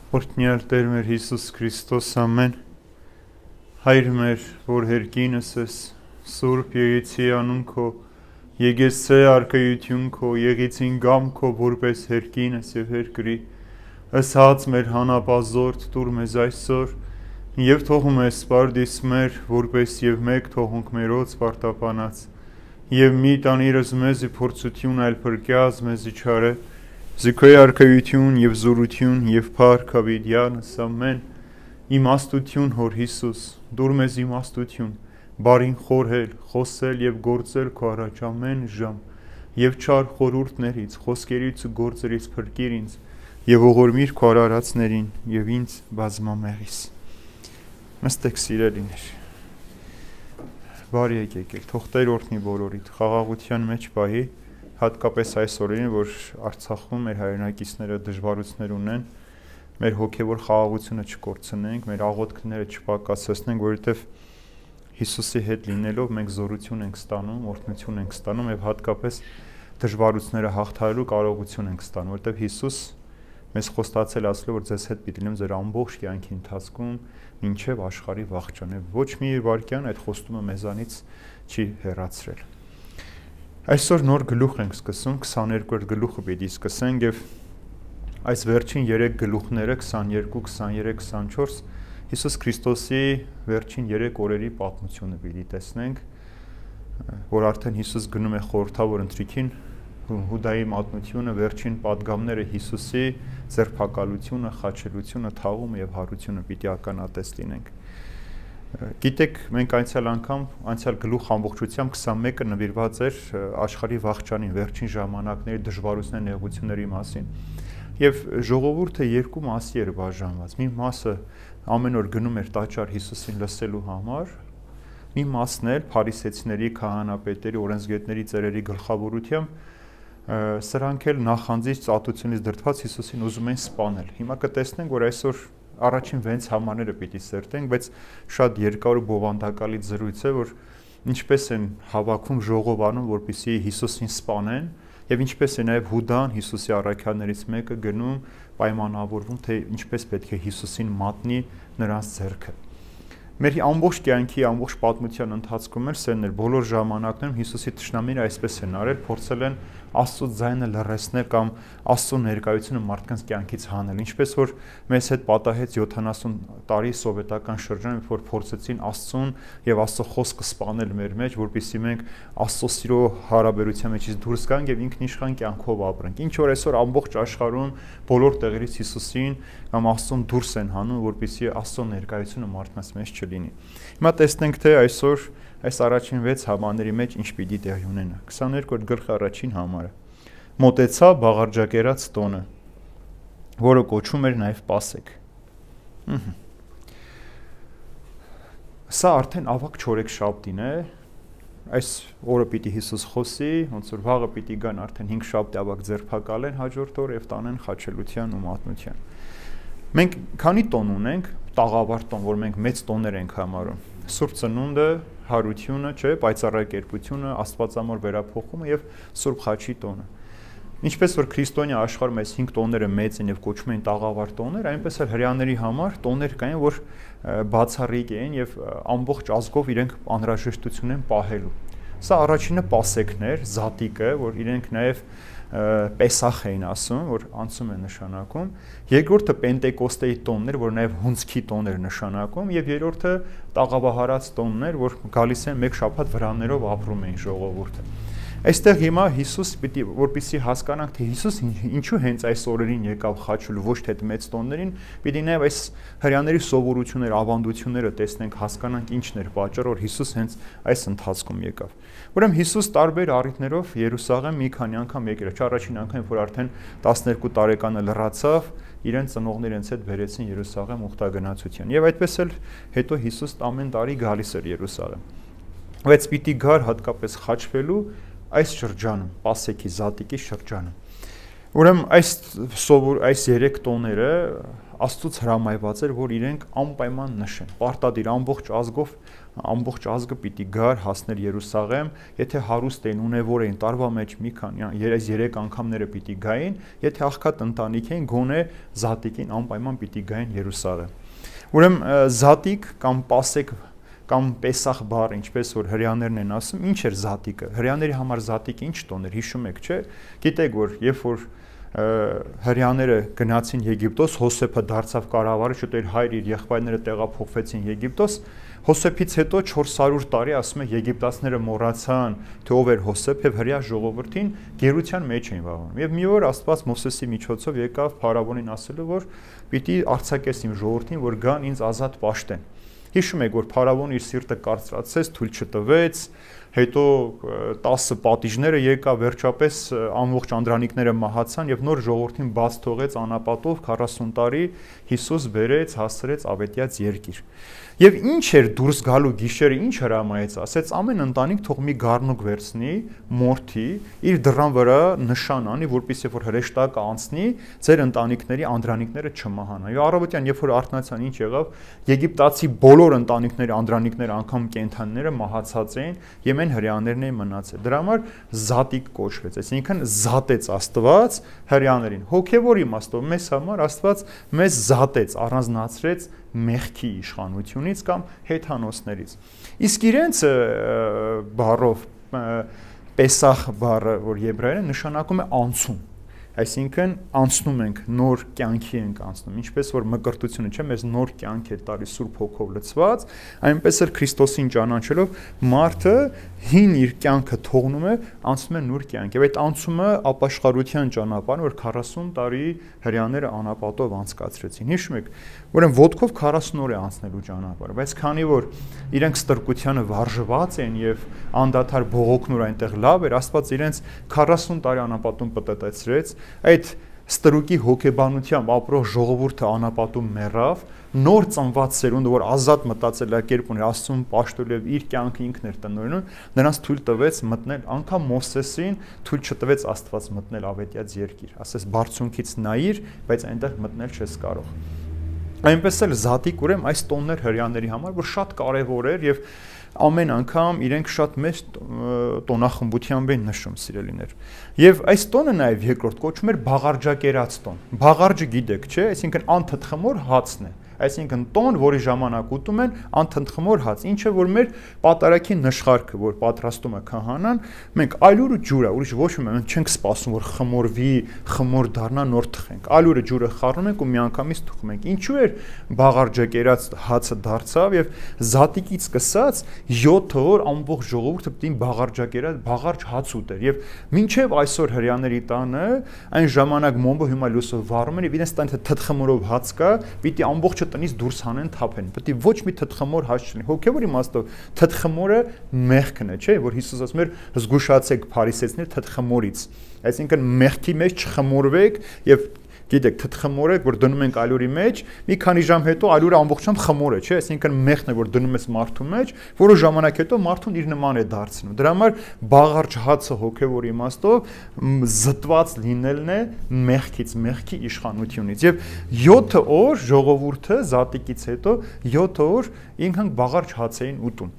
Օրհնյալ Տեր մեր Հիսուս Քրիստոս, ամեն Հայր մեր, որ հերկինս ես, Սուրբ Եղեցի անուն քո, Եկեցե արքայություն քո, Եղեցին գամ քո, որպես հերկինս եւ հերկրի, ըսած մեր հանապազորդ տուր մեզ այսօր, եւ թողում ես սպարդիս մեր, որպես եւ մեկ թողունք մերոց պարտապանած, եւ մի տանիրս մեզի փորձություն այլ փրկյազ մեզի չարե, Զիքոյ արքայություն եւ զորություն եւ փառք հավիտյանս ամեն իմաստություն հոր Հիսուս դուր մեզ իմաստություն բարին խորհել խոսել եւ գործել քո առաջ ամեն ժամ եւ չար խորհուրդներից խոսքերից ու գործերից փրկիր ինձ եւ ողորմիր քո արարածներին եւ ինձ բազմամեղիս նստեք սիրելիներ բարի եկեք թող Տեր օրհնի բոլորիդ խաղաղության մեջ պահի հատկապես այս օրերին, որ Արցախում մեր հայրենակիցները դժվարություններ ունեն, մեր հոգևոր խաղաղությունը չկորցնենք, մեր աղոթքները չպակասեցնենք, որովհետև Հիսուսի հետ լինելով մենք զորություն ենք ստանում, օրհնություն ենք ստանում եւ հատկապես դժվարությունները հաղթահարելու կարողություն ենք ստանում, որովհետև Հիսուս մեզ խոստացել ասել որ ձեզ հետ պիտի լինեմ ձեր ամբողջ կյանքի ընթացքում մինչև աշխարհի վախճանը։ Ոչ մի վարքյան այդ խոստումը մեզանից չի հեռացրել։ Այսօր նոր գլուխ ենք սկսում, 22-րդ գլուխը պիտի սկսենք եւ այս վերջին 3 գլուխները 22, 23, 24 Հիսուս Քրիստոսի վերջին 3 օրերի պատմությունը պիտի տեսնենք, որ արդեն Հիսուս գնում է խորհրդավոր ընթրիքին, Հուդայի մատնությունը, վերջին պատգամները Հիսուսի ձերբակալությունը, խաչելությունը, թաղումը եւ հարությունը պիտի ականատես լինենք։ Գիտեք, մենք անցյալ գլուխ ամբողջությամբ 21-ը նվիրված էր աշխարհի վախճանին, վերջին ժամանակների դժվարությունների, նեղությունների մասին։ Եվ ժողովուրդը երկու մասի էր բաժանված։ Մի մասը ամեն օր գնում էր տաճար Հիսուսին լսելու համար, մի մասն էլ փարիսեցիների, քահանապետերի, օրենսգետների ծերերի գլխավորությամբ սրանք էլ նախանձից ծատությունից դրդված Հիսուսին ուզում էին սպանել։ Հիմա կտեսնենք, որ այսօր առաջին 6 համարները պիտի սերտենք, բայց շատ երկար ու բովանդակալից զրույց է, որ ինչպես են հավաքում ժողովանում, որպեսզի Հիսուսին սպանեն, եւ ինչպես է նաեւ Հուդան Հիսուսի առաքյալներից մեկը գնում պայմանավորվում, թե ինչպես պետք է Հիսուսին մատնի նրանց ձեռքը։ Մեր ամբողջ կյանքի, ամբողջ պատմության ընթացքում էլ սերներ բոլոր ժամանակներում Հիսուսի թշնամիները այսպես են արել, փորձել են Աստծո ձայնը լռեցնել կամ Աստծո ներկայությունը մարդկանց կյանքից հանել, ինչպես որ մեզ հետ պատահեց 70 տարի սովետական շրջանում, որ փորձեցին Աստծուն եւ Աստծո խոսքը սպանել մեր մեջ, որպեսզի մենք Աստծո սիրո հարաբերության մեջից դուրս գանք եւ ինքնիշխան կյանքով ապրենք։ Ինչ որ այսօր ամբողջ աշխարհում բոլոր տեղերից Հիսուսին կամ Աստծուն դուրս են հանում, որպեսզի Աստծո ներկայությունը մարդկանց մեջ չլինի։ Հիմա տեսնենք, թե այսօր այս առաջին 6 համարների մեջ ինչ պիտի տեղի ունենա։ 22-րդ գլխի առաջին համարը։ Մոտեցա բաղարջակերած տոնը, որը կոչվում էր նաև Պասեք։ Սա արդեն ավակ չորեքշաբթին է։ Այս օրը պիտի Հիսուս խոսի, ոնց որ վաղը պիտի գան արդեն 5 շաբթի ավակ ձերբակալեն հաջորդ օր եւ տանեն խաչելության ու մատնության։ Մենք քանի տոն ունենք, տաղավար տոն, որ մենք մեծ տոներ ենք համարում։ Սուրբ Ծնունդը, հարությունը, չէ, պայծառակերպությունը, Աստվածամոր վերափոխումը եւ Սուրբ Խաչի տոնը։ Ինչպես որ քրիստոնյա աշխարհում այս 5 տոները մեծ են եւ կոչվում են տաղավար տոներ, այնպես էլ հрьяաների համար տոներ կային, որ բացառիկ էին եւ ամբողջ ազգով իրենք անհրաժեշտություն են պահելու։ Սա առաջինը Պասեքն էր, Զատիկը, որ իրենք նաեւ Պեսախ էին ասում, որ անցում է նշանակում, երկրորդը Պենտեկոստեի տոնն էր, որ նաև հունցքի տոն էր նշանակում, եւ երրորդը տաղավահարած տոնն էր, որ գալիս են մեկ շաբաթ վրաններով ապրում էին ժողովուրդը։ Այստեղ հիմա Հիսուս պիտի որպեսզի հասկանանք, թե Հիսուս ինչու հենց այս օրերին եկավ խաչելու, ոչ թե մեծ տոններին, պիտի նաև այս հрьяաների սովորությունները, ավանդությունները տեսնենք, հասկանանք ինչն էր պատճառը, որ Հիսուս հենց այս ընթացքում եկավ։ Ուրեմն Հիսուս տարբեր առիթներով Երուսաղեմ մի քանի անգամ եկել է, առաջին անգամ, որ արդեն 12 տարեկանը լռացավ, իրեն ծնողները իրենց հետ բերեցին Երուսաղեմ ուխտագնացության։ Եվ այդպես էլ հետո Հիսուս ամեն տարի գալիս էր Երուսաղեմ։ Բայց պիտի գար հատկապես խաչվելու այս շրջանում, Պասեքի Զատիկի շրջանում։ Ուրեմն այս 3 տոները Աստծուց հրամայված էր, որ իրենք անպայման նշեն։ Պարտադիր ամբողջ ազգով, ամբողջ ազգը պիտի գար հասներ Երուսաղեմ, եթե հարուստ էին, ունևոր էին, տարվա մեջ մի քանի 3 անգամները պիտի գային, եթե աղքատ ընտանիք էին, գոնե զատիկին անպայման պիտի գային Երուսաղեմ։ Ուրեմն զատիկ կամ պասեկ կամ պեսախ բառ, ինչպես որ հрьяաներն են ասում, ինչ էր զատիկը։ Հрьяաների համար զատիկը ինչ տոն էր, հիշում եք, չէ՞։ Գիտեք, որ երբ որ հрьяաները գնացին Եգիպտոս, Հոսեփը դարձավ կառավարիչ, շուտ իր հայր իր եղբայրները տեղափոխվեցին Եգիպտոս։ Հոսեփից հետո 400 տարի ասում է եգիպտացիները մոռացան, թե ով էր Հոսեփ եւ հрья ժողովրդին գերության մեջ էին վաղանում։ Եվ մի օր Աստված Մովսեսի միջոցով եկավ փարավոնին ասելու, որ պիտի արձակես իմ ժողովրդին, որ գան ինձ ազատ պաշտեն։ Հիշում եք, որ փարավոնը իր սիրտը կարծրացեց, թույլ չտվեց, հետո 10 պատիժները եկա, վերջապես ամբողջ անդրանիկները մահացան եւ նոր ժողովրդին բաց թողեց անապատով 40 տարի Հիսուս բերեց, հասցրեց ավետյաց երկիր։ Եվ ինչ էր դուրս գալու գիշերը, ինչ հրամայեց, ասեց ամեն ընտանիք թող մի գառնուկ վերցնի, մորթի, իր դռան վրա նշան անի, որպեսզի որ հրեշտակը անցնի, ձեր ընտանիքների անդրանիկները չմահանան։ Եվ առավոտյան, երբ որ արթնացան, ինչ եղավ, եգիպտացի բոլոր ընտանիքների անդրանիկները, անգամ կենդանիները մահացած էին, եւ այն հрьяաներն էին մնացել։ Դրա համար զատիկ կոչվեց, այսինքն զատեց Աստված հрьяաներին։ Հոգևոր իմաստով մեզ համար Աստված մեզ զատեց, առանձնացրեց մեղքի իշխանությունից կամ հեթանոսներից։ Իսկ իրենց բառով պեսախ բառը, որ եբրայերեն նշանակում է անցում, այսինքն անցնում ենք, նոր կյանքի ենք անցնում, ինչպես որ մկրտությունը չէ, մեզ նոր կյանք է տալիս Սուրբ Հոգով լցված, այնպես էլ Քրիստոսին ճանաչելով մարդը հին իր կյանքը թողնում է, անցնում է նոր կյանք։ Եվ այդ անցումը ապաշխարության ճանապարհն, որ 40 տարի հрьяաները անապատով անցկացրեցին։ Հիշում եք, ուրեմն ոտքով 40 օր է անցնելու ճանապարհը, բայց քանի որ իրենք ստրկությանը վարժված են եւ անդադար բողոքնոր այնտեղ լավ էր, Աստված իրենց 40 տարի անապատում պտտեցրեց, այդ ստրուկի հոգեբանությամբ ապրող ժողովուրդը անապատում մեռավ, նոր ծնված սերունդը, որ ազատ մտածելակերպ ուներ, Աստծուն պաշտելու եւ իր կյանքը ինքն էր տնօրինում, նրանց թույլ տվեց մտնել, անգամ Մովսեսին թույլ չտվեց Աստված մտնել ավետյաց երկիր, ասես բարձունքից նայիր, բայց այնտեղ մտնել չես կարող։ Այնպես էլ զատիկ ուրեմն այս տոններ հрьяաների համար, որ շատ կարևոր էր եւ ամեն անգամ իրենք շատ մեծ տոնախմբությամբ են նշում սիրելիներ։ Եվ այս տոնը նաև երկրորդ կոչվում էր բաղարջակերած տոն։ Բաղարջը գիտեք, չէ՞, այսինքն անթթխմոր հացն է։ Այսինքն տոն, որի ժամանակ ուտում են անթթխմոր հաց, ինչը որ մեր պատարագի նշխարքը, որ պատրաստում է քահանան, մենք ալյուրը ջուրը, ուրիշ ոչ մի մենք չենք սպասում, որ խմորվի, խմոր դառնա, նոր թխենք։ Ալյուրը ջուրը խառնում ենք ու միանգամից թխում ենք։ Ինչու էր բաղարջակերած հացը դարձավ եւ զատիկից սկսած 7 օր ամբողջ ժողովուրդը պիտի բաղարջակերած բաղարջ հաց ուտեր եւ մինչեւ այսօր հрьяաների տանը այն ժամանակ մոմբը հիմա լուսով վառում են եւ իրենց տանը թթխմորով հաց կա, պիտի ամբողջ տնից դուրս հանեն թափեն, պետք է ոչ մի թթխմոր հաց չլինի։ Հոգևոր իմաստով թթխմորը մեղքն է, չէ՞, որ Հիսուս ասում էր զգուշացեք փարիսեցիներ թթխմորից։ Այսինքն մեղքի մեջ չխմորվեք եւ գիտեք թթխմորը, որ դնում ենք ալյուրի մեջ, մի քանի ժամ հետո ալյուրը ամբողջությամբ խմոր է, չէ՞, այսինքն մեղքն է, որ դնում ես մարդու մեջ, որոշ ժամանակ հետո մարդուն իր նման է դարձնում։ Դրա համար բաղարջ հացը հոգևոր իմաստով զտված լինելն է մեղքից, մեղքի իշխանությունից։ Եվ 7 օր ժողովուրդը զատիկից հետո 7 օր ինքն բաղարջ հաց էին ուտում։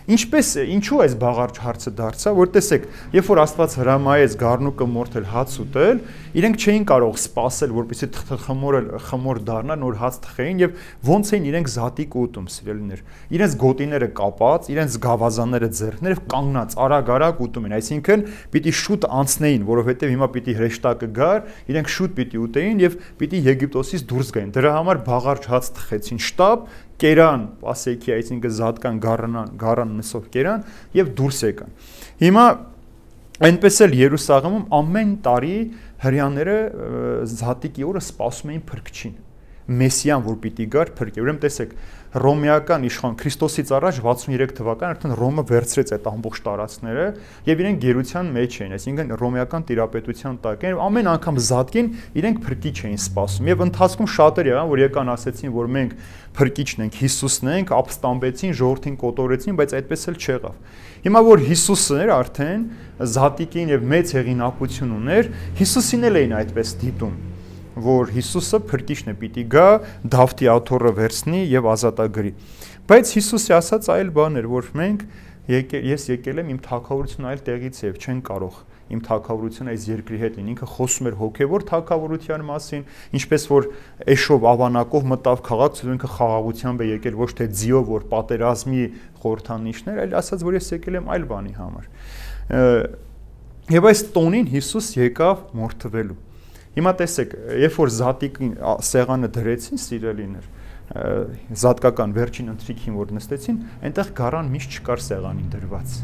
Ինչու այս բաղարջ հարցը դարձավ, որ տեսեք, երբ որ Աստված հրամայեց գառնուկը մորթել հաց ուտել, իրենք չէին կարող սպասել, որպեսզի խմոր դառնա, նոր հաց թխեին եւ ոնց էին իրենք զատիկ ուտում, սիրելիներ։ Իրենց գոտիները կապած, իրենց գավազանները ձեռքներ եւ կանգնած արագ ուտում են, այսինքն պիտի շուտ անցնեին, որովհետեւ հիմա պիտի հրեշտակը գար, իրենք շուտ պիտի ուտեին եւ պիտի Եգիպտոսից դուրս գային։ Դրա համար բաղարջ հաց թխեցին շտապ, կերան, ասեքի, այսինքն զատկան գառան մսով կերան եւ դուրս եկան։ Հիմա այնպես էլ Երուսաղեմում ամեն տարի հрьяաները զատիկի օրը սպասում էին փրկչին։ Մեսիան, որ պիտի գար փրկի։ Ուրեմն տեսեք, ռոմեական իշխան Քրիստոսից առաջ 63 թվական արդեն Ռոմը վերցրեց այդ ամբողջ տարածքները եւ իրենք գերության մեջ էին, այսինքն ռոմեական տիրապետության տակ էին։ Ամեն անգամ զատկին իրենք փրկիչ էին սպասում եւ ընթացքում շատեր եղան, որ եկան ասեցին, որ մենք փրկիչն ենք, Հիսուսն ենք, ապստամբեցին, ժողովրդին կոտորեցին, բայց այդպես էլ չեղավ։ Հիմա որ Հիսուսն էր արդեն զատիկին եւ մեծ հեղինակություն ուներ, Հիսուսին էլ էին այդպես դիտում, որ Հիսուսը փրկիչն է, պիտի գա, Դավթի աթոռը վերցնի եւ ազատագրի։ Բայց Հիսուսի ասած այլ բան էր, որ ես եկել եմ իմ թագավորությունը այլ տեղից եւ չեն կարող իմ թագավորությունը այս երկրի հետ լինի։ Ինքը խոսում էր հոգևոր թագավորության մասին, ինչպես որ Էշով ավանակով մտավ քաղաք, ինքը խաղաղությամբ է եկել, ոչ թե ձիով, որ պատերազմի խորհրդանիշներ, այլ ասած, որ ես եկել եմ այլ բանի համար։ Եվ այս տոնին Հիսուս եկավ մորթվելու։ Հիմա տեսեք, երբ որ զատիկին սեղանը դրեցին, սիրելիներ, զատկական վերջին ընթրիքին որ նստեցին, այնտեղ գարան միշտ չկար սեղանին դրված։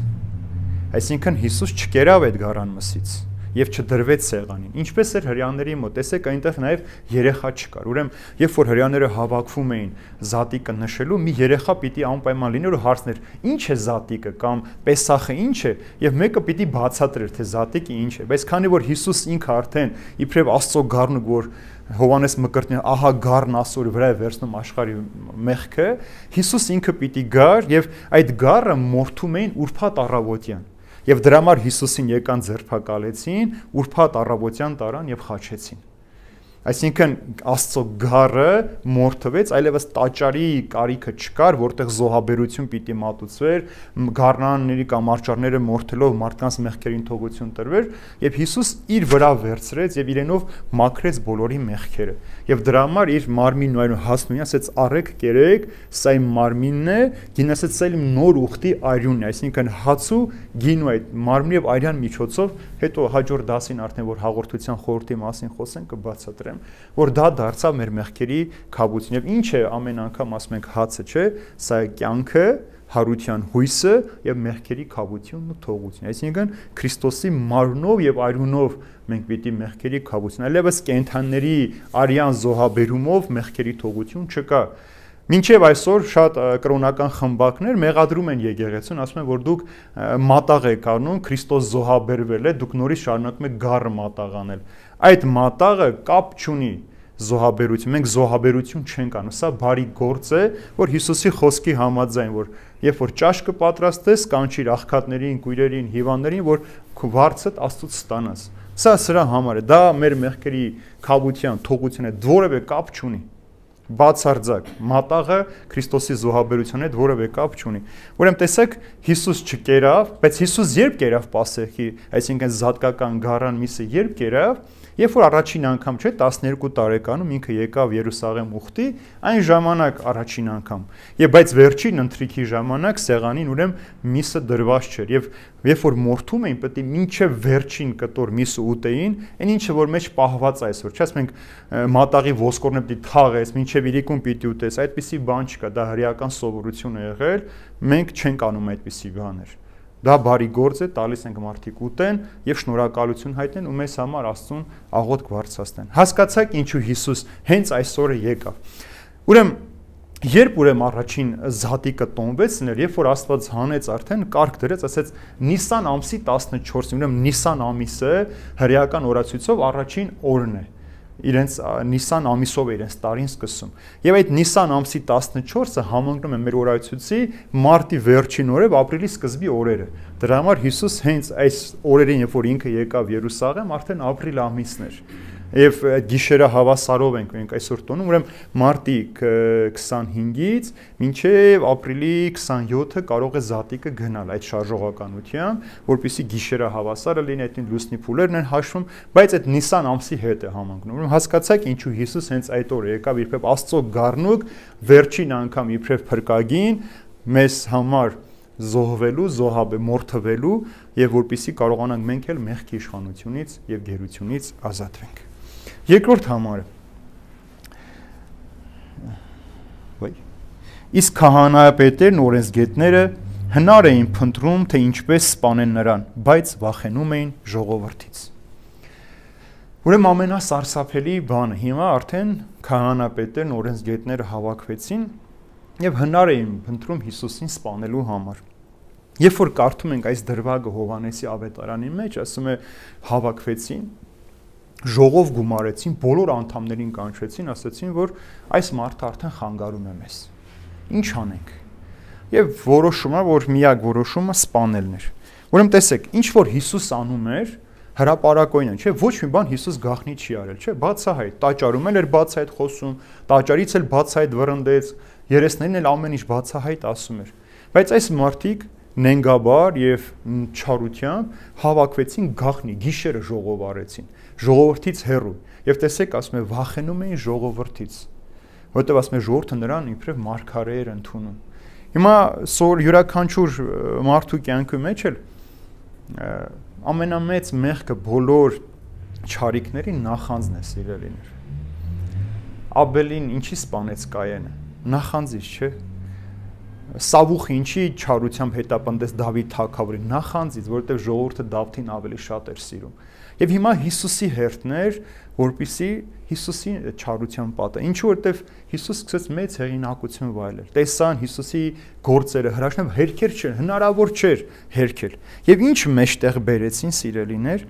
Այսինքն Հիսուս չկերավ այդ գարան մսից եւ չդրվեց սեղանին։ Ինչպես էր հрьяաների մոտ, տեսեք այնտեղ նաեւ երեխա չկար։ Ուրեմն, երբ որ հрьяաները հավաքվում էին զատիկը նշելու, մի երեխա պիտի անպայման լիներ ու հարցներ. «Ինչ է զատիկը» կամ «Պեսախը ինչ է» եւ մեկը պիտի բացատրեր, թե զատիկը ինչ է։ Բայց քանի որ Հիսուս ինքը արդեն իբրև Աստծո գառնը, որ Հովանես Մկրտչյանը ահա գառն Աստծո վրա է վերցնում աշխարհի մեղքը, Հիսուս ինքը պիտի գար եւ այդ գառը մորթում էին ուրբաթ առավոտյան։ Եվ դրա համար Հիսուսին եկան ձերբակալեցին, ուրբաթ առավոտյան տարան եւ խաչեցին։ Այսինքն Աստծո գառը մորթվեց, այլևս տաճարի կարիքը չկար, որտեղ զոհաբերություն պիտի մատուցվեր, գառնանների կամ արճարները մորթելով մարդկանց մեղքերին թողություն տրվեր, եւ Հիսուս իր վրա վերցրեց եւ իրենով մաքրեց բոլորի մեղքերը։ Եվ դրա համար իր մարմինն ու այրուն հասնույն ասեց առեք կերեք, սա իմ մարմինն է, գին ասեց սա իմ նոր ուխտի այրունն է, այսինքն հացու գինու այդ մարմնի եւ այրյան միջոցով, հետո հաջորդ դասին արդեն որ հաղորդության խորհրդի մասին խոսենք կբացատրեմ, որ դա դարձավ մեր մեղքերի քավություն։ Եվ ինչ է ամեն անգամ ասում ենք հացը, չէ, սա է կյանքը, հարության հույսը եւ մեղքերի քավությունն ու թողությունը։ Այսինքն Քրիստոսի մարմնով եւ այրունով մենք պիտի մեղքերի քավություն, այլևս կենդանների արյան զոհաբերումով մեղքերի թողություն չկա։ Մինչև այսօր շատ կրոնական խմբակներ մեղադրում են եկեղեցուն, ասում են, որ դուք մատաղ եք անում, Քրիստոս զոհաբերվել է, դուք նորից շարունակում եք գառը մատաղ անել։ Այդ մատաղը կապ չունի զոհաբերություն, մենք զոհաբերություն չենք անում, սա բարի գործ է, որ Հիսուսի խոսքի համաձայն, որ երբ որ ճաշ կպատրաստես, կանչիր աղքատներին, կույրերին, հիվանդներին, որ վարձդ Աստծուց ստանաս։ Սա սրա համար է, դա մեր մեղքերի քավության, թողության հետ որևէ կապ չունի։ Բացարձակ մատաղը Քրիստոսի զոհաբերության հետ որևէ կապ չունի։ Ուրեմն տեսեք, Հիսուս չկերավ, բայց Հիսուս երբ կերավ Պասեխի, այսինքն զատկական գառան միսը երբ կերավ, երբ որ առաջին անգամ չէ 12 տարեկանում ինքը եկավ Երուսաղեմ ուխտի, այն ժամանակ առաջին անգամ։ Եվ բայց վերջին ընթրիքի ժամանակ սեղանին ուրեմն միսը դրված չէր եւ երբ որ մորթում էին, պետք է մինչև վերջին կտոր միսը ուտեին, այն ինչը որ մեջ պահված այսօր, չէ՞, ասենք մատաղի ոսկորն պիտի թաղես, մինչև իրիկուն պիտի ուտես, այդպիսի բան չկա, դա հրեական սովորություն է եղել, մենք չենք անում այդպիսի բաներ։ Դա բարի գործ է, տալիս ենք մարդիկ ուտեն եւ շնորհակալություն հայտնեն ու մեզ համար Աստծուն աղոթք բարձրացնեն։ Հասկացաք ինչու Հիսուս հենց այսօրը եկավ։ Ուրեմն երբ առաջին զատիկը տոնվեց, երբ որ Աստված հանեց արդեն կարգ դրեց, ասեց Նիսան ամսի 14-ին, ուրեմն Նիսան ամիսը հրեական օրացույցով առաջին օրն է։ Իրենց Նիսան ամիսով է իրենց տարին սկսում։ Եվ այդ Նիսան ամսի 14-ը համընկնում է մեր օրացույցի մարտի վերջին օրը, ապրիլի սկզբի օրերը։ Դրա համար Հիսուս հենց այս օրերին, երբ որ ինքը եկավ Երուսաղեմ, արդեն ապրիլ ամիսն էր։ Եվ այդ գիշերը հավասարով ենք այսօր տոնում, ուրեմն մարտի 25-ից մինչև ապրիլի 27-ը կարող է զատիկը գնալ այդ շարժողականությամբ, որպեսզի գիշերը հավասարը լինի, այդին լուսնի փուլերն են հաշվում, բայց այդ Նիսան ամսի հետ է համընկնում։ Ուրեմն հասկացաք ինչու Հիսուս հենց այդ օրը եկավ իբրև Աստծո գառնուկ, վերջին անգամ իբրև փրկագին մեզ համար զոհվելու, մորթվելու եւ որպեսզի կարողանանք մենք էլ մեղքի իշխանությունից եւ գերությունից ազատվենք։ Երկրորդ համարը։ Իսկ քահանայապետերն օրենսգետները հնար էին փնտրում, թե ինչպես սպանեն նրան, բայց վախենում էին ժողովրդից։ Ուրեմն ամենասարսափելի բանը հիմա արդեն քահանայապետերն օրենսգետները հավաքվեցին եւ հնար էին փնտրում Հիսուսին սպանելու համար։ Երբ որ կարդում ենք այս դրվագը Հովհաննեսի ավետարանի մեջ, ասում է հավաքվեցին, ժողով գումարեցին, բոլոր անդամներին կանչեցին, ասացին, որ այս մարդը արդեն խանգարում է մեզ։ Ինչ անենք։ Եվ որոշումը, որ միակ որոշումը սպանելն էր։ Ուրեմն տեսեք, ինչ որ Հիսուս անում էր, հրապարակային են, չէ, ոչ մի բան Հիսուս գաղտնի չի արել, չէ, բացահայտ, տաճարում էլ էր բացահայտ խոսում, տաճարից էլ բացահայտ վռնդեց, երեսներն էլ ամեն ինչ բացահայտ ասում էր։ Բայց այս մարդիկ նենգաբար եւ չարությամբ հավաքվեցին գաղտնի, գիշերը ժողով արեցին, ժողովրդից հեռու։ Եվ տեսեք, ասում է, վախենում էին ժողովրդից, որովհետեւ ասում է ժողովուրդը նրան իբրև մարգարե էր ընդունում։ Հիմա յուրաքանչյուր մարդու կյանքի մեջ էլ ամենամեծ մեղքը բոլոր չարիքների նախանձն է, սիրելիներ։ Աբելին ինչի սպանեց Կայենը, նախանձից, չէ։ Սավուխը ինչի չարությամբ հետապնդեց Դավիթ թագավորին, նախանձից, որովհետև ժողովուրդը Դավթին ավելի շատ էր սիրում։ Եվ հիմա Հիսուսի հերթն էր, որպեսզի Հիսուսի չարության պատը, ինչու որովհետև Հիսուս սկսեց մեծ հեղինակություն վայելել։ Տեսան Հիսուսի գործերը, հրաշքները, հերքեր չեն, հնարավոր չէր հերքել։ Եվ ինչ մեջտեղ բերեցին, սիրելիներ,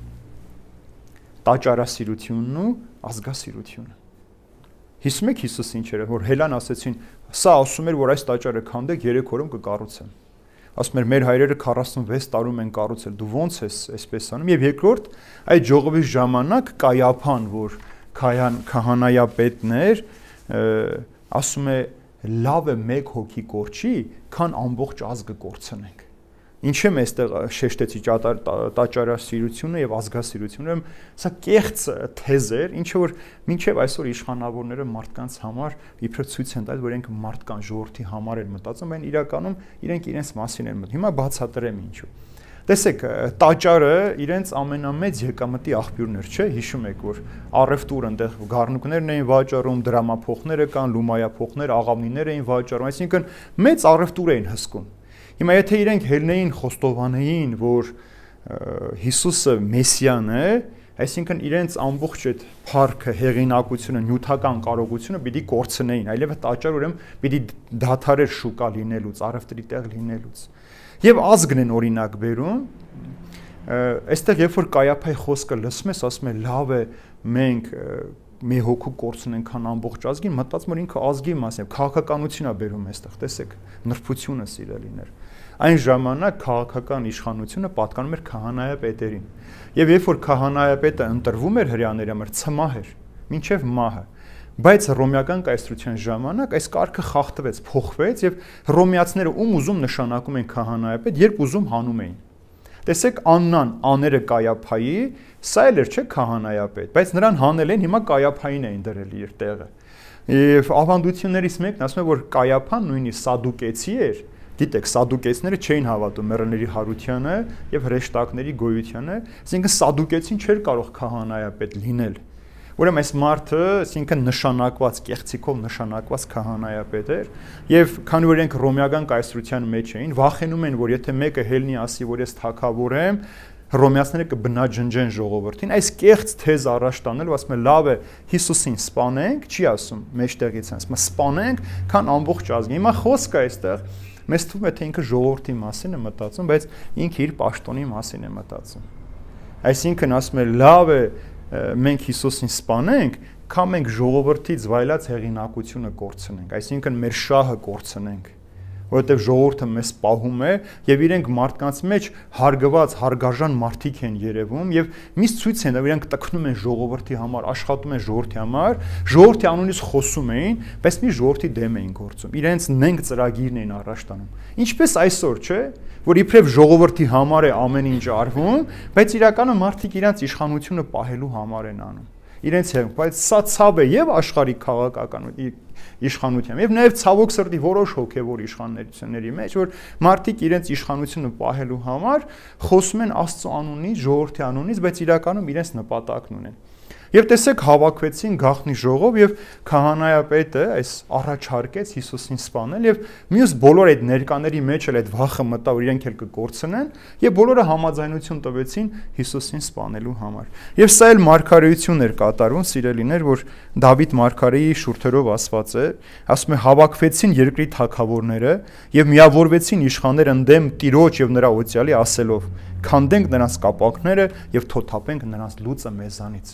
տաճարասիրությունն ու ազգասիրությունը։ Հիսում եք Հիսուս ինչ էր, որ Հելան ասեցին, սա ասում էր, որ այս տաճարը քանդեք 3 օրում կկառուցեմ։ Ասում էր, մեր հայրերը 46 տարում են կառուցել, դու ո՞նց ես այսպես անում։ Եվ երկրորդ, այդ ժողովի ժամանակ Կայափան, որ քահանայապետն էր, ասում է, լավ է մեկ հոգի կորչի, քան ամբողջ ազգը կորցնենք։ Ինչ եմ այստեղ շեշտեցի տաճարասիրությունը եւ ազգասիրությունը, սա կեղծ թեզ էր, ինչը որ մինչեւ այսօր իշխանավորները մարդկանց համար իբր ցույց են տալիս, որ իրենք մարդկան ժողովրդի համար են մտածում, այն իրականում իրենք իրենց մասին են մտածում։ Հիմա բացատրեմ ինչու։ Տեսեք, տաճարը իրենց ամենամեծ եկամտի աղբյուրն էր, չէ՞, հիշում եք, որ առևտուր այնտեղ գառնուկներն էին վաճառում, դրամափոխները կան, լումայափոխներ, աղավնիներ էին վաճառում, այսինքն մեծ առևտուր էին հսկում։ Հիմա եթե իրենք հելնեին, խոստովանեին, որ Հիսուսը Մեսիան է, այսինքն իրենց ամբողջ այդ փառքը, հեղինակությունը, նյութական կարողությունը պիտի կորցնեին, այլևս տաճար ուրեմն պիտի դադարեր շուկա լինելուց, առևտրի տեղ լինելուց։ Եվ ազգն են օրինակ բերում, այստեղ երբ որ Կայափայի խոսքը լսում ես, ասում է լավ է մենք մի հոգու կորցնենք քան ամբողջ ազգին, մտածում որ ինքը ազգի մասին է, քաղաքականությունն է բերում այստեղ, տեսեք, նրբությունը սիրելիներ։ Այն ժամանակ քաղաքական իշխանությունը պատկանում էր քահանայապետերին։ Եվ երբ որ քահանայապետը ընտրվում էր հրեաների համար, ցմահ էր, մինչև մահը։ Բայց ռոմեական կայսրության ժամանակ այս կարգը խախտվեց, փոխվեց եւ ռոմեացիները ում ուզում նշանակում են քահանայապետ, երբ ուզում հանում էին։ Տեսեք, Աննան աները Կայափայի, սա էլ էր չէ քահանայապետ, բայց նրան հանել են, հիմա Կայափային էին դրել իր տեղը։ Եվ ավանդություններից մեկն ասում է, որ Կայափան նույնիսկ սադուկեցի էր, գիտեք, սադուկեցիները չէին հավատում մեռելների հարությանը եւ հրեշտակների գոյությանը, այսինքն սադուկեցին չէր կարող քահանայապետ լինել։ Ուրեմն այս մարդը, այսինքն նշանակված կեղծիքով նշանակված քահանայապետ էր, եւ քանի որ իրենք ռոմեական կայսրության մեջ էին, վախենում են, որ եթե մեկը հելնի ասի, որ ես թագավոր եմ, ռոմեացիները կբնաջնջեն ժողովրդին, այս կեղծ թեզ առաջ տանել, ասում է լավ է Հիսուսին սպանենք, չի ասում մեջտեղից, ասում է սպանենք, քան ամբողջ ազգին։ Հիմա խոսքը այստեղ մեզ թվում է թե ինքը ժողովրդի մասին է մտածում, բայց ինքը իր պաշտոնի մասին է մտածում։ Այսինքն ասում է լավ է մենք Հիսուսին սպանենք, կամ մենք ժողովրդից վայելած հեղինակությունը կորցնենք, այսինքն մեր շահը կորցնենք, որովհետև ժողովուրդը մեզ պահում է եւ իրենք մարդկանց մեջ հարգված, հարգարժան մարդիկ են երևում եւ միշտ ցույց են, որ իրենք տքնում են ժողովրդի համար, աշխատում են ժողովրդի համար, ժողովրդի անունից խոսում էին, բայց մի ժողովրդի դեմ էին գործում, իրենց նենք ծրագիրն էին առաջ տանում։ Ինչպես այսօր, չէ, որ իբրև ժողովրդի համար է ամեն ինչ արվում, բայց իրականում մարդիկ իրենց իշխանությունը պահելու համար են անում։ Իրենց հետ, բայց սա ցավ է եւ աշխարհի քաղաքական իշխանության եւ նաեւ ցավոք սրտի որոշ հոգեվոր իշխանությունների մեջ, որ մարդիկ իրենց իշխանությունը պահելու համար խոսում են Աստծո անունից, ժողովրդի անունից, բայց իրականում իրենց նպատակն ունեն։ Եվ տեսեք հավաքվեցին գաղտնի ժողով եւ քահանայապետը այս առաջարկեց Հիսուսին սպանել եւ մյուս բոլոր այդ ներկաների մեջ էլ այդ վախը մտավ, որ իրենք էլ կկորցնեն եւ բոլորը համաձայնություն տվեցին Հիսուսին սպանելու համար։ Եվ սա էլ մարգարեություն էր կատարվում, սիրելիներ, որ Դավիթ մարգարեի շուրթերով ասված է, ասում է հավաքվեցին երկրի թագավորները եւ միավորվեցին իշխաններ ընդդեմ Տիրոջ եւ նրա օծյալի ասելով. քանդենք նրանց կապանքները եւ թոթափենք նրանց լուծը մեզանից։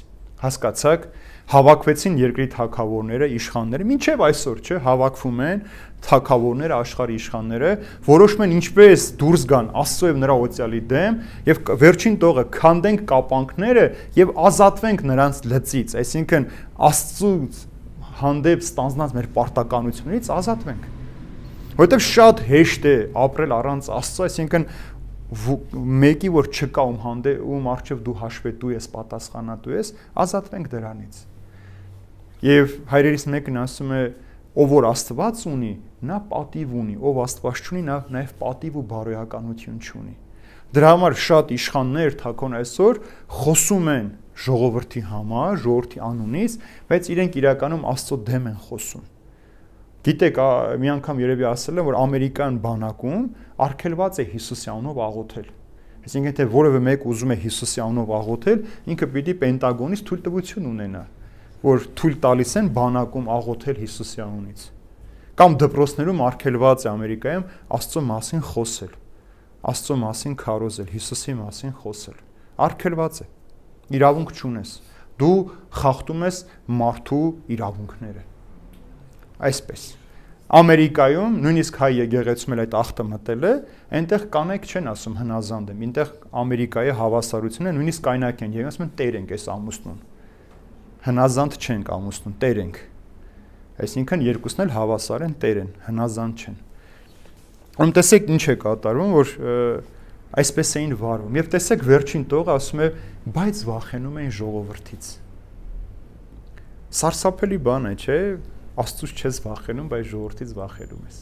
Հասկացաք, հավաքվեցին երկրի թագավորները, իշխանները, մինչև այսօր, չէ, հավաքվում են թագավորները, աշխարհի իշխանները, որոշում են ինչպես դուրս գան Աստծո եւ նրա օծյալի դեմ եւ վերջին տողը քանդենք կապանքները եւ ազատվենք նրանց լծից, այսինքն Աստծուց հանդեպ ստանձնած մեր պարտականությունից ազատվենք։ Որովհետեւ շատ հեշտ է ապրել առանց Աստծո, այսինքն մեկի որ չկա ում առջև դու հաշվետու ես, պատասխանատու ես, ազատվենք դրանից։ Եվ հայրերից մեկն ասում է, ով որ Աստված ունի, նա պատիվ ունի, ով Աստված չունի, նա նաև պատիվ ու բարոյականություն չունի։ Դրա համար շատ իշխաններ թակոն այսօր խոսում են ժողովրդի համար, ժողովրդի անունից, բայց իրենք իրականում Աստծո դեմ են խոսում։ Գիտեք, մի անգամ երևի ասել եմ, որ Ամերիկյան բանակում արգելված է Հիսուսի անունով աղոթել։ Այսինքն թե որևէ մեկ ուզում է Հիսուսի անունով աղոթել, ինքը պիտի Պենտագոնից թույլտվություն ունենա, որ թույլ տալիս են բանակում աղոթել Հիսուսի անունից։ Կամ դպրոցներում արգելված է Ամերիկայում Աստծո մասին խոսել, Աստծո մասին քարոզել, Հիսուսի մասին խոսել։ Արգելված է։ Իրավունք չունես։ Դու խախտում ես մարդու իրավունքները։ Այսպես Ամերիկայում նույնիսկ հայ եկեղեցում էլ այդ ախտը մտել է, այնտեղ կանայք չեն ասում հնազանդ եմ, այնտեղ Ամերիկայի հավասարությունը նույնիսկ կայնակ են, եւ ասում են տեր ենք այս ամուսնուն։ Հնազանդ չենք ամուսնուն, տեր ենք։ Այսինքն երկուսն էլ հավասար են, տեր են, հնազանդ չեն։ Ում տեսեք ինչ է կատարվում, որ այսպես էին վարվում։ Եվ տեսեք վերջին տողը ասում է, բայց վախենում էին ժողովրդից։ Սարսափելի բան է, չէ՞։ Աստծուց չես վախենում, բայց ժողովրդից վախենում ես։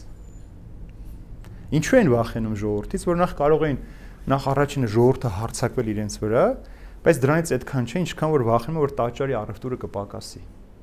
Ինչու են վախենում ժողովրդից, որ նախ կարող էին նախ առաջինը ժողովուրդը հարձակվել իրենց վրա, բայց դրանից այդքան չէ, ինչքան որ վախենում որ տաճարի առևտուրը կպակասի։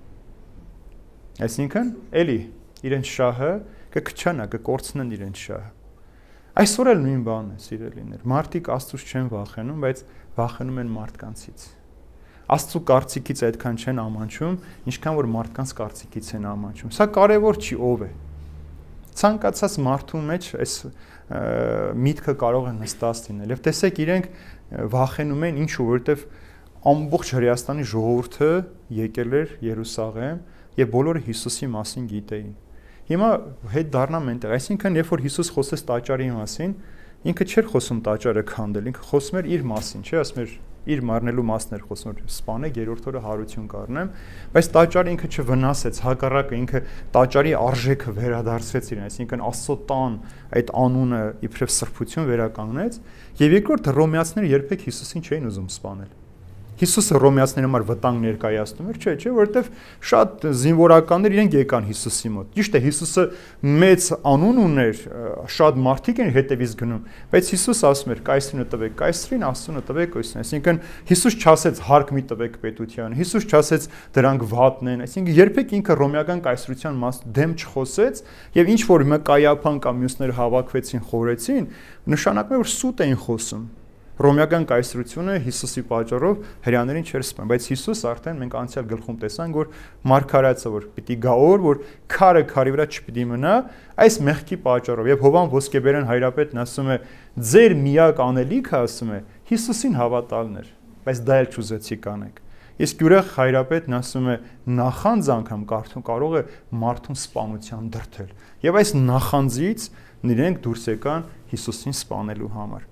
Այսինքն, էլի իրենց շահը կքչանա, կկորցնեն իրենց շահը։ Այսօր էլ նույն բանն է, սիրելիներ։ Մարդիկ Աստծուց չեն վախենում, բայց վախենում են մարդկանցից։ Աստծո կարծիքից այդքան չեն ամանչում, ինչքան որ մարդկանց կարծիքից են ամանչում։ Սա կարևոր չի ով է։ Ցանկացած մարդու մեջ այս միտքը կարող է նստած լինել։ Եվ տեսեք իրենք վախենում են ինչու, որովհետև ամբողջ Հրեաստանի ժողովուրդը եկել էր Երուսաղեմ եւ բոլորը Հիսուսի մասին գիտեին։ Հիմա հետ դառնամ այնտեղ, այսինքն երբ որ Հիսուս խոսեց տաճարի մասին, ինքը չէր խոսում տաճարը քանդել, ինքը խոսում էր իր մասին, չէ՞, ասում էր իր մարնելու մասն էր խոսում, որ սպանեք երրորդ օրը հարություն կառնեմ, բայց տաճարը ինքը չվնասեց, հակառակը ինքը տաճարի արժեքը վերադարձրեց իրեն, այսինքն Աստծո տան այդ անունը իբրև սրբություն վերականգնեց, եւ երկրորդ հռոմեացիները երբեք Հիսուսին չէին ուզում սպանել։ Հիսուսը հռոմեացիների համար վտանգ ներկայացնում էր, չէ, որովհետև շատ զինվորականներ իրենք եկան Հիսուսի մոտ։ Ճիշտ է, Հիսուսը մեծ անուն ուներ, շատ մարդիկ են հետևից գնում, բայց Հիսուս ասում էր՝ կայսրինը տվեք կայսրին, Աստծունը տվեք Աստծուն։ Այսինքն Հիսուս չասեց հարկ մի տվեք պետության, Հիսուս չասեց դրանք վատն են, այսինքն երբեք ինքը հռոմեական կայսրության դեմ չխոսեց, եւ ինչ որ Կայափան կամ մյուսները հավաքվեցին, խորեցին, նշանակում է որ սուտ էին խոսում։ Հռոմեական կայսրությունը Հիսուսի պատճառով հրեաներին չէր սպանում, բայց Հիսուս արդեն մենք անցյալ գլխում տեսանք, որ մարգարացը որ պիտի գա օր, որ քարը քարի վրա չպիտի մնա, այս մեղքի պատճառով։ Եվ Հովան Ոսկեբերյան հայրապետն ասում է, ձեր միակ անելիքը ասում է Հիսուսին հավատալն էր, բայց դա էլ չուզեցիք անեք։ Իսկ ուրախ հայրապետն ասում է նախանձ անգամ կարող է մարդուն սպանության դրդել։ Եվ այս նախանձից նրանք դուրս եկան Հիսուսին սպանելու համար։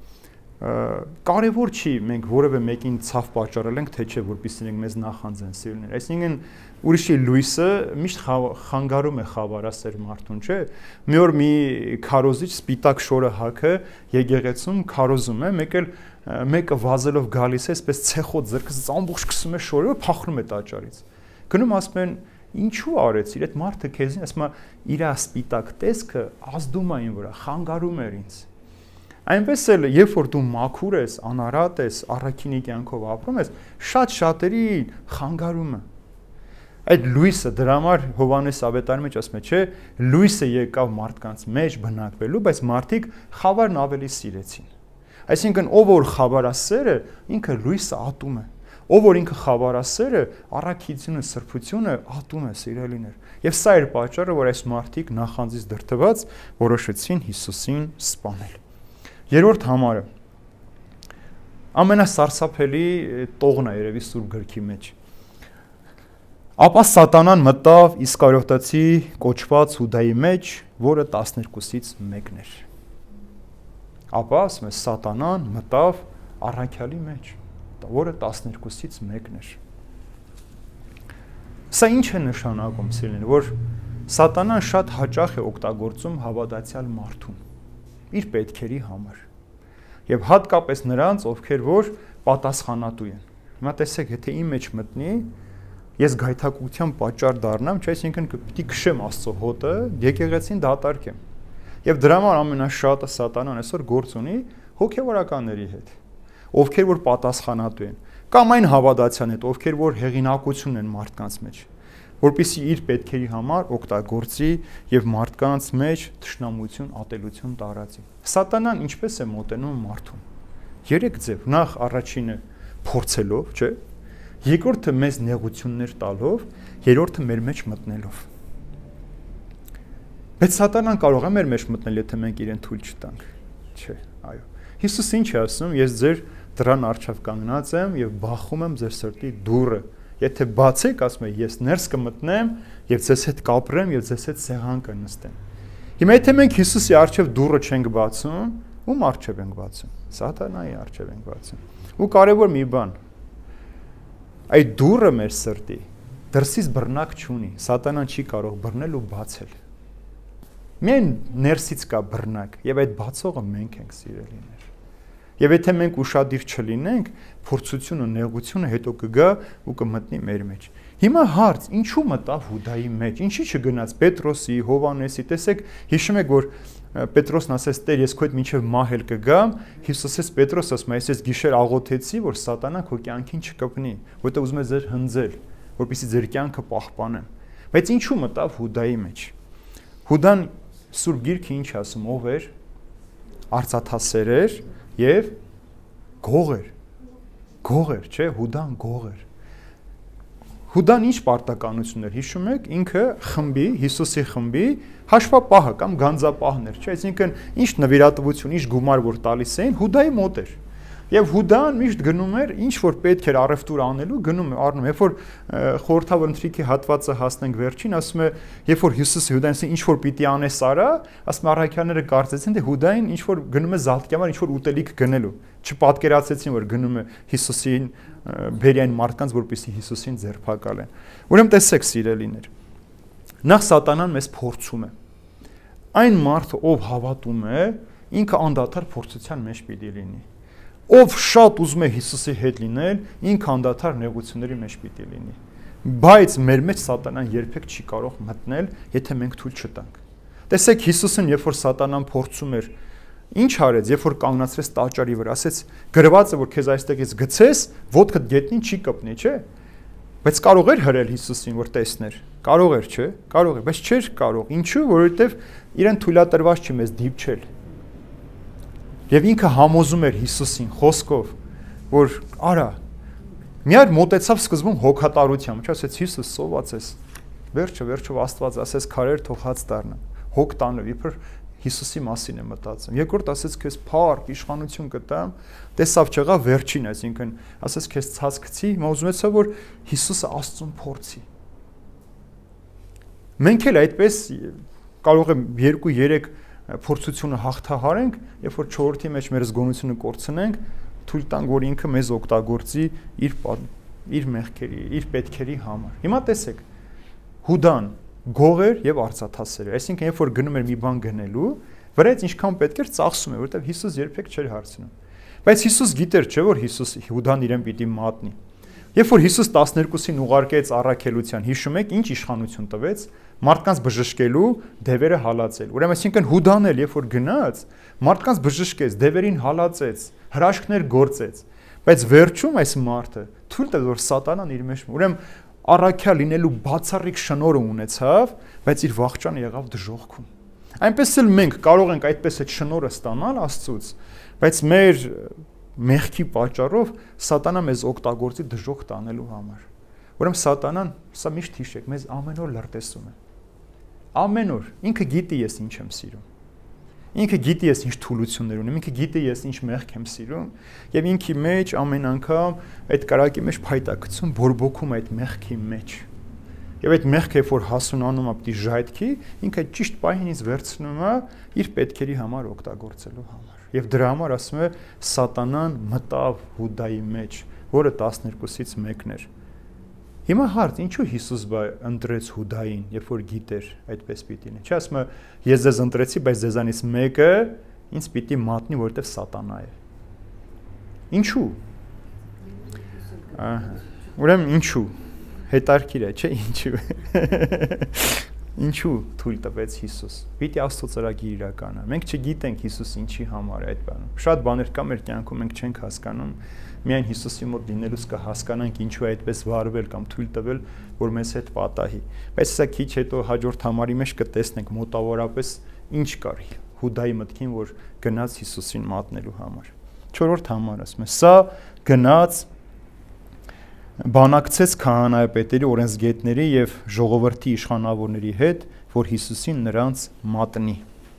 Կարևոր չի մենք որևէ մեկին ցավ պատճառել ենք, թե չէ, որպեսզի մենք մեզ նախանձեն սիրելիներ։ Այսինքն ուրիշի լույսը միշտ խանգարում է խավարասեր մարդուն, չէ։ Մի օր մի քարոզիչ սպիտակ շորը հագը եկեղեցում քարոզում է, մեկը վազելով գալիս է, այսպես ցեխոտ զրկս ամբողջ քսում է շորը, փախնում է տաճարից։ Գնում ասում են ինչու արեցիր, այդ մարդը քեզին, ասում է իր սպիտակ տեսքը ազդում է ին վրա, խանգարում էր ինձ։ Այնպես էլ երբ որ դու մաքուր ես, անարատ ես, առաքինի կյանքով ապրում ես, շատ-շատերի խանգարում է։ Այդ լույսը դրա համար Հովհաննես Ավետարանի մեջ ասում է, չէ, լույսը եկավ մարդկանց մեջ բնակվելու, բայց մարդիկ խավարն ավելի սիրեցին։ Այսինքն ով որ խավարասեր է, ինքը լույսը ատում է։ Ով որ ինքը խավարասեր է, առաքինությունը, սրբությունը ատում է, սիրելիներ։ Եվ սա էր պատճառը, որ այս մարդիկ նախանձից դրդված որոշեցին Հիսուսին սպանել։ Երրորդ համարը ամենասարսափելի տողն է երևի Սուրբ գրքի մեջ։ Ապա Սատանան մտավ Իսկարիոտացի կոչված Հուդայի մեջ, որը 12-ից մեկն էր։ Ապա ասում է Սատանան մտավ առաքյալի մեջ, որը 12-ից մեկն էր։ Սա ինչ է նշանակում, սիրելիներ, որ Սատանան շատ հաճախ է օգտագործում հավատացյալ մարդուն իր պետքերի համար։ Եվ հատկապես նրանց, ովքեր որ պատասխանատու են։ Հիմա տեսեք, եթե իմ մեջ մտնի, ես գայթակղության պատճառ դառնամ, չէ՞, այսինքն պիտի քշեմ Աստծո հոտը, եկեղեցին դատարկեմ։ Եվ դրա համար ամենաշատը Սատանան այսօր գործ ունի հոգևորականների հետ, ովքեր որ պատասխանատու են, կամ այն հավատացյան հետ, ովքեր որ հեղինակություն են մարդկանց մեջ, որպեսզի իր պետքերի համար օգտագործի եւ մարդկանց մեջ թշնամություն, ատելություն տարածի։ Սատանան ինչպես է մոտենում մարդուն։ Երեք ձև, նախ առաջինը փորձելով, չէ՞, երկրորդը մեզ նեղություններ տալով, երրորդը մեր մեջ մտնելով։ Բայց Սատանան կարող է մեր մեջ մտնել, եթե մենք իրեն թույլ չտանք։ Չէ, այո։ Հիսուս ինչ է ասում, ես ձեր դրան առջև կանգնած եմ եւ բախում եմ ձեր սրտի դուռը։ Եթե բացեք, ասում է, ես ներս կմտնեմ եւ ձեզ հետ կապրեմ եւ ձեզ հետ սեղան կնստեմ։ Հիմա եթե մենք Հիսուսի առջև դուռը չենք բացում, ում առջև ենք բացում։ Սատանայի առջև ենք բացում։ Ու կարևոր մի բան։ Այդ դուռը մեր սրտի դրսից բռնակ չունի։ Սատանան չի կարող բռնել ու բացել։ Մենք ներսից կա բռնակ եւ այդ բացողը մենք ենք, սիրելիներ։ Եվ եթե մենք ուշադիր չլինենք, փորձությունը, նեղությունը հետո կգա ու կմտնի մեր մեջ։ Հիմա հարց, ինչու մտավ Հուդայի մեջ։ Ինչի չգնաց Պետրոսի, Հովանեսի։ Տեսեք, հիշում եք, որ Պետրոսն ասեց. «Տեր, ես քո հետ մինչև մահ էլ կգամ»։ Հիսուսից Պետրոս ասում է. «Ես գիշեր աղոթեցի, որ Սատանան քո կյանքին չկպնի, որտեղ ուզում է ձեր հնձել, որպեսզի ձեր կյանքը պահպանեմ»։ Բայց ինչու մտավ Հուդայի մեջ։ Հուդան Սուրբ Գիրքը ինչ ասում, ով էր, արծաթասեր էր եւ գող էր, չէ, Հուդան գող էր։ Հուդան ինչ պարտականություն էր, հիշում եք, ինքը խմբի, Հիսուսի խմբի հաշվապահը կամ գանձապահն էր, չէ, այսինքն ինչ նվիրատվություն, ինչ գումար որ տալիս էին, Հուդայի մոտ էր։ Եվ Հուդան միշտ գնում էր, ինչ որ պետք էր առևտուր անելու, գնում էր, առնում, երբ որ խորհրդավոր ընթրիքի հատվածը հասնենք վերջին, ասում է, երբ որ Հիսուսը Հուդային ինչ որ պիտի անես արա, ասում է առաքյալները կարծեցին, թե Հուդային ինչ որ գնում է զալթկյամար ինչ որ ուտելիք գնելու, չպատկերացեցին, որ գնում է Հիսուսին բերիային մարդկանց, որպեսզի Հիսուսին ձերբակալեն։ Ուրեմն տեսեք, սիրելիներ, նախ Սատանան մեզ փորձում է։ Այն մարդը, ով հավատում է, ինքը անդադար փորձության մեջ պիտի լինի։ Ով շատ ուզում է Հիսուսի հետ լինել, ինքը անդադար նեղությունների մեջ պիտի լինի։ Բայց մեր մեջ Սատանան երբեք չի կարող մտնել, եթե մենք թույլ չտանք։ Տեսեք, Հիսուսին, երբ որ Սատանան փորձում էր, ինչ արեց, երբ որ կանգնացրեց տաճարի վրա, ասեց. «Գրված է, որ քեզ այստեղից գցես, ոտքդ գետնին չի կպնի», չէ՞։ Բայց կարող էր հրել Հիսուսին, որ տեսներ։ Կարող էր, չէ՞։ Կարող էր, բայց չէր կարող։ Ինչու՞, որովհետև իրեն թույլատրված չի մեզ դիպչել։ Եվ ինքը համոզում էր Հիսուսին խոսքով, որ արա, միայն մոտեցավ սկզբում հոգատարությամբ, չէ՞, ասեց Հիսուս, սոված ես։ Վերջով Աստված ասեց քարեր թող հաց դառնան։ Հոգ տանով, իբր Հիսուսի մասին է մտածում։ Երկրորդ ասեց քեզ փառք, իշխանություն կտամ, տեսավ չեղավ վերջին, այսինքն ասեց քեզ ցած գցի, հիմա ուզում եմ որ Հիսուսը Աստծուն փորձի։ Մենք էլ այդպես կարող եմ 2-3 փորձությունը հաղթահարենք, երբ որ 4-ի մեջ մեր զգոնությունը կորցնենք, թույլ տանք, որ ինքը մեզ օգտագործի իր մեղքերի, իր պետքերի համար։ Հիմա տեսեք, Հուդան գող էր եւ արծաթասեր էր, այսինքն երբ որ գնում էր մի բան գնելու, վրայից ինչքան պետք էր ծախսում էր, որովհետեւ Հիսուս երբեք չէր հարցնում։ Բայց Հիսուս գիտեր, չէ՞ որ Հուդան իրեն պիտի մատնի։ Երբ որ Հիսուս 12-ին ուղարկեց առաքելության, հիշում եք, ինչ իշխանություն տվեց մարդկանց բժշկելու, դևերը հալածել։ Ուրեմն այսինքն Հուդան էլ երբ որ գնաց, մարդկանց բժշկեց, դևերին հալածեց, հրաշքներ գործեց։ Բայց վերջում այս մարդը թույլ տվեց, որ Սատանան իր մեջ, ուրեմն առաքյալ լինելու բացառիկ շնորհը ունեցավ, բայց իր վախճանը եղավ դժոխքում։ Այնպես էլ մենք կարող ենք այդպես այդ շնորհը ստանալ Աստծուց, բայց մեր մեղքի պատճառով Սատանան մեզ օգտագործի դժոխք տանելու համար։ Ուրեմն Սատանան, սա միշտ հիշեք, մեզ ամեն օր լրտեսում է։ Ամեն օր ինքը գիտի ես ինչ եմ սիրում։ Ինքը գիտի ես ինչ թուլություններ ունեմ, ինքը գիտի ես ինչ մեղք եմ սիրում, եւ ինքի մեջ ամեն անգամ այդ կարակի մեջ փայտակցում, բորբոքում այդ մեղքի մեջ։ Եվ այդ մեղքը, որ հասունանում է պիտի ժայթքի, ինքը ճիշտ պահին ինձ վերցնում է իր պետքերի համար օգտագործելու համար։ Եվ դրա համար ասում է սատանան մտավ Հուդայի մեջ, որը 12-ից մեկն էր։ Հիմա հարց, ինչու Հիսուս ընտրեց Հուդային, երբ որ գիտեր այդպես պիտի լինի։ Չէ, ասում է, ես ձեզ ընտրեցի, բայց ձեզանից մեկը ինձ պիտի մատնի, որովհետև սատանա է։ Ինչու։ Ուրեմն ինչու։ Հետարքիր է, չէ, ինչու։ Ինչու թույլ տվեց Հիսուս։ Պիտի Աստծո ծրագիր իրականը։ Մենք չգիտենք Հիսուս ինչի համար է այդ բանը։ Շատ բաներ կա մեր կյանքում, մենք չենք հասկանում։ Միայն Հիսուսի մոտ լինելուց կհասկանանք ինչու է այդպես վարվել կամ թույլ տվել, որ մեզ հետ պատահի։ Բայց սա քիչ հետո հաջորդ համարի մեջ կտեսնենք մոտավորապես ինչ կար Հուդայի մտքին, որ գնաց Հիսուսին մատնելու համար։ 4-րդ համար ասում է, սա գնաց բանակցեց քահանայապետերի, օրենսգետների եւ ժողովրդի իշխանավորների հետ, որ Հիսուսին նրանց մատնի։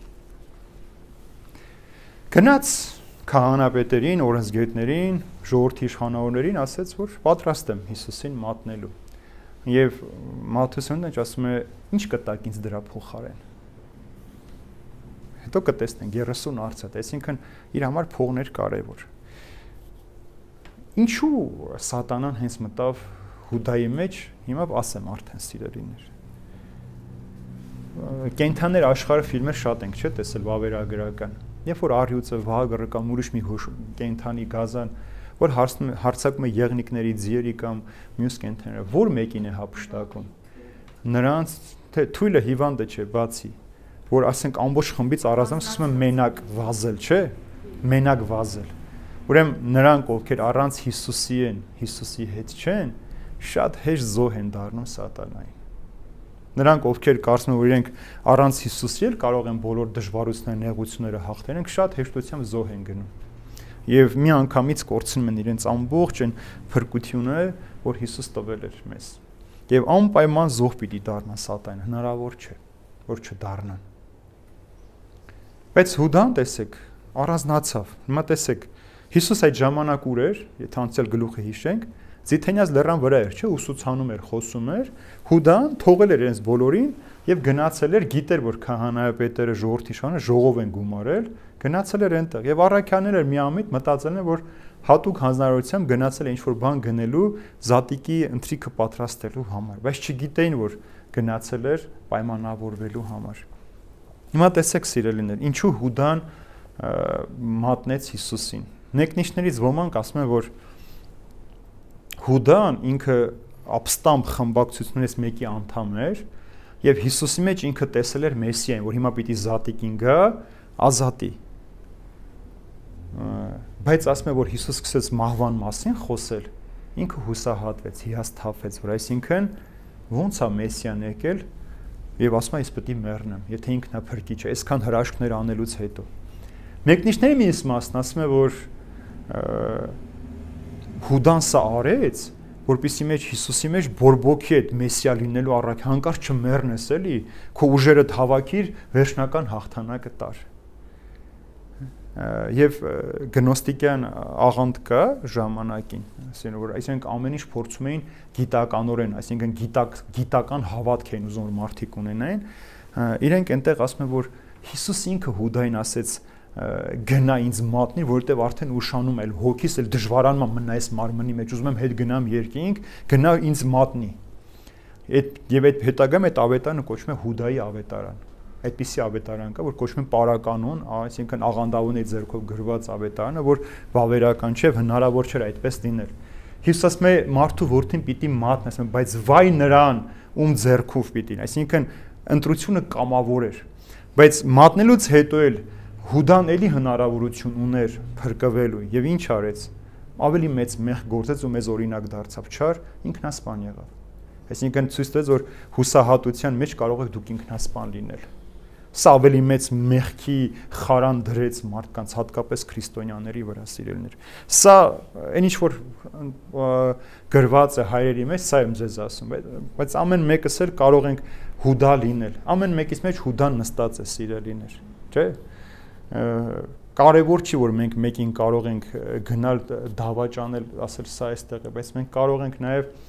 Գնաց քահանայապետերին, օրենսգետներին, ժողովրդի իշխանավորներին ասեց, որ պատրաստ եմ Հիսուսին մատնելու։ Եվ Մատթեոսն ասում է, ինչ կտակ ինձ դրա փոխարեն։ Հետո կտեսնենք 30 արծաթ, այսինքն իր համար փողներ կարևոր։ Ինչու սատանան հենց մտավ Հուդայի մեջ, հիմա ասեմ արդեն սիրելիներ։ Կենթանիներ աշխարհը ֆիլմեր շատ ենք, չէ՞, տեսել վավերագրական։ Երբ որ առյուծը, վահագը կամ ուրիշ մի կենթանի գազան, որ հարցակում է եղնիկների, ձիերի կամ մյուս կենթաները, որ մեկին է հափշտակում։ Նրանց թե թույլը հիվանդը չէ, բացի, որ ասենք ամբողջ խմբից առանձնամ սկսում են մենակ վազել, չէ՞, մենակ վազել։ Ուրեմն նրանք, ովքեր առանց Հիսուսի են, Հիսուսի հետ չեն, շատ հեշտ զոհ են դառնում սատանային։ Նրանք, ովքեր կարծում են, որ իրենք առանց Հիսուսի էլ կարող են բոլոր դժվարությունները, նեղությունները հաղթել, շատ հեշտությամբ զոհ են գնում։ Եվ մի անգամից կորցնում են իրենց ամբողջ այն փրկությունը, որ Հիսուս տվել էր մեզ։ Եվ անպայման զոհ պիտի դառնան սատանին, հնարավոր չէ, որ չդառնան։ Բայց Հուդան, տեսեք, առանձնացավ։ Հիմա տեսեք, Հիսուս այդ ժամանակ ուր էր, եթե անցյալ գլուխը հիշենք, Ձիթենյաց լեռան վրա էր, չէ, ուսուցանում էր, խոսում էր, Հուդան թողել էր իրենց բոլորին եւ գնացել էր, գիտեր, որ քահանայապետերը, ժողովրդի իշխանը ժողով են գումարել, գնացել էր այնտեղ եւ առաքյաներ էր միամիտ մտածել են, որ հատուկ հանձնարարությամբ գնացել է ինչ-որ բան գնելու, զատիկի ընթրիքը պատրաստելու համար, բայց չգիտեին, որ գնացել էր պայմանավորվելու համար։ Հիմա տեսեք սիրելիներ, ինչու Հուդան մատնեց Հիսուսին։ Նեկնիշներից ոմանք ասում են, որ Հուդան ինքը ապստամբ խմբակցություններից մեկի անդամ էր եւ Հիսուսի մեջ ինքը տեսել էր Մեսիային, որ հիմա պիտի զատիկին գա, ազատի։ Բայց ասում է, որ Հիսուս սկսեց մահվան մասին խոսել, ինքը հուսահատվեց, հիասթափվեց, որ այսինքն ո՞նց է Մեսիան եկել եւ ասում է, ես պետք է մեռնեմ, եթե ինքն է փրկիչը, այսքան հրաշքներ անելուց հետո։ Մեկնիշների մյուս մասն ասում է, որ Հուդան սա արեց, որպեսզի մեջ Հիսուսի մեջ բորբոքի այդ Մեսիա լինելու առաք հանկարծ չմեռնես էլի, քո ուժերը հավաքիր, վերջնական հաղթանակը տար։ Եվ գնոստիկյան աղանդ կա ժամանակին, այսինքն ամեն ինչ փորձում էին գիտականորեն, այսինքն գիտական հավատք էին ուզում մարդիկ ունենային, իրենք այնտեղ ասում են, որ Հիսուս ինքը Հուդային ասեց գնա ինձ մատնի, որովհետև արդեն ուշանում էլ հոգիս էլ դժվարանում մնա այս մարմնի մեջ, ուզում եմ հետ գնամ երկինք, գնա ինձ մատնի։ Եվ այդ հետագայում այդ ավետարանը կոչվում է Հուդայի ավետարան։ Այդպիսի ավետարան կա, որ կոչվում է պարականոն, այսինքն աղանդավորների ձեռքով գրված ավետարանը, որ վավերական չէ, հնարավոր չէր այդպես լինել։ Հիսուս ասում է մարդու որդին պիտի մատնի, ասում է, բայց վայ նրան, ում ձեռքով պիտի, այսինքն ընտրությունը կամավոր էր։ Բայց մատնելուց հետո էլ Հուդան էլի հնարավորություն ուներ փրկվելու եւ ինչ արեց, ավելի մեծ մեղ գործեց ու մեզ օրինակ դարձավ, չար ինքնասպան եղավ։ Այսինքն ցույց տվեց, որ հուսահատության մեջ կարող եք դուք ինքնասպան լինել։ Սա ավելի մեծ մեղքի խարան դրեց մարդկանց, հատկապես քրիստոնյաների վրա, սիրելիներ։ Սա այն ինչ որ գրված է հայրերի մեջ, սա եմ ձեզ ասում, բայց ամեն մեկս էլ կարող ենք Հուդա լինել։ Ամեն մեկից մեջ Հուդան նստած է, սիրելիներ, չէ՞։ Կարևոր չի, որ մենք մեկին կարող ենք գնալ դավաճանել, ասել սա այստեղ է, բայց մենք կարող ենք նաև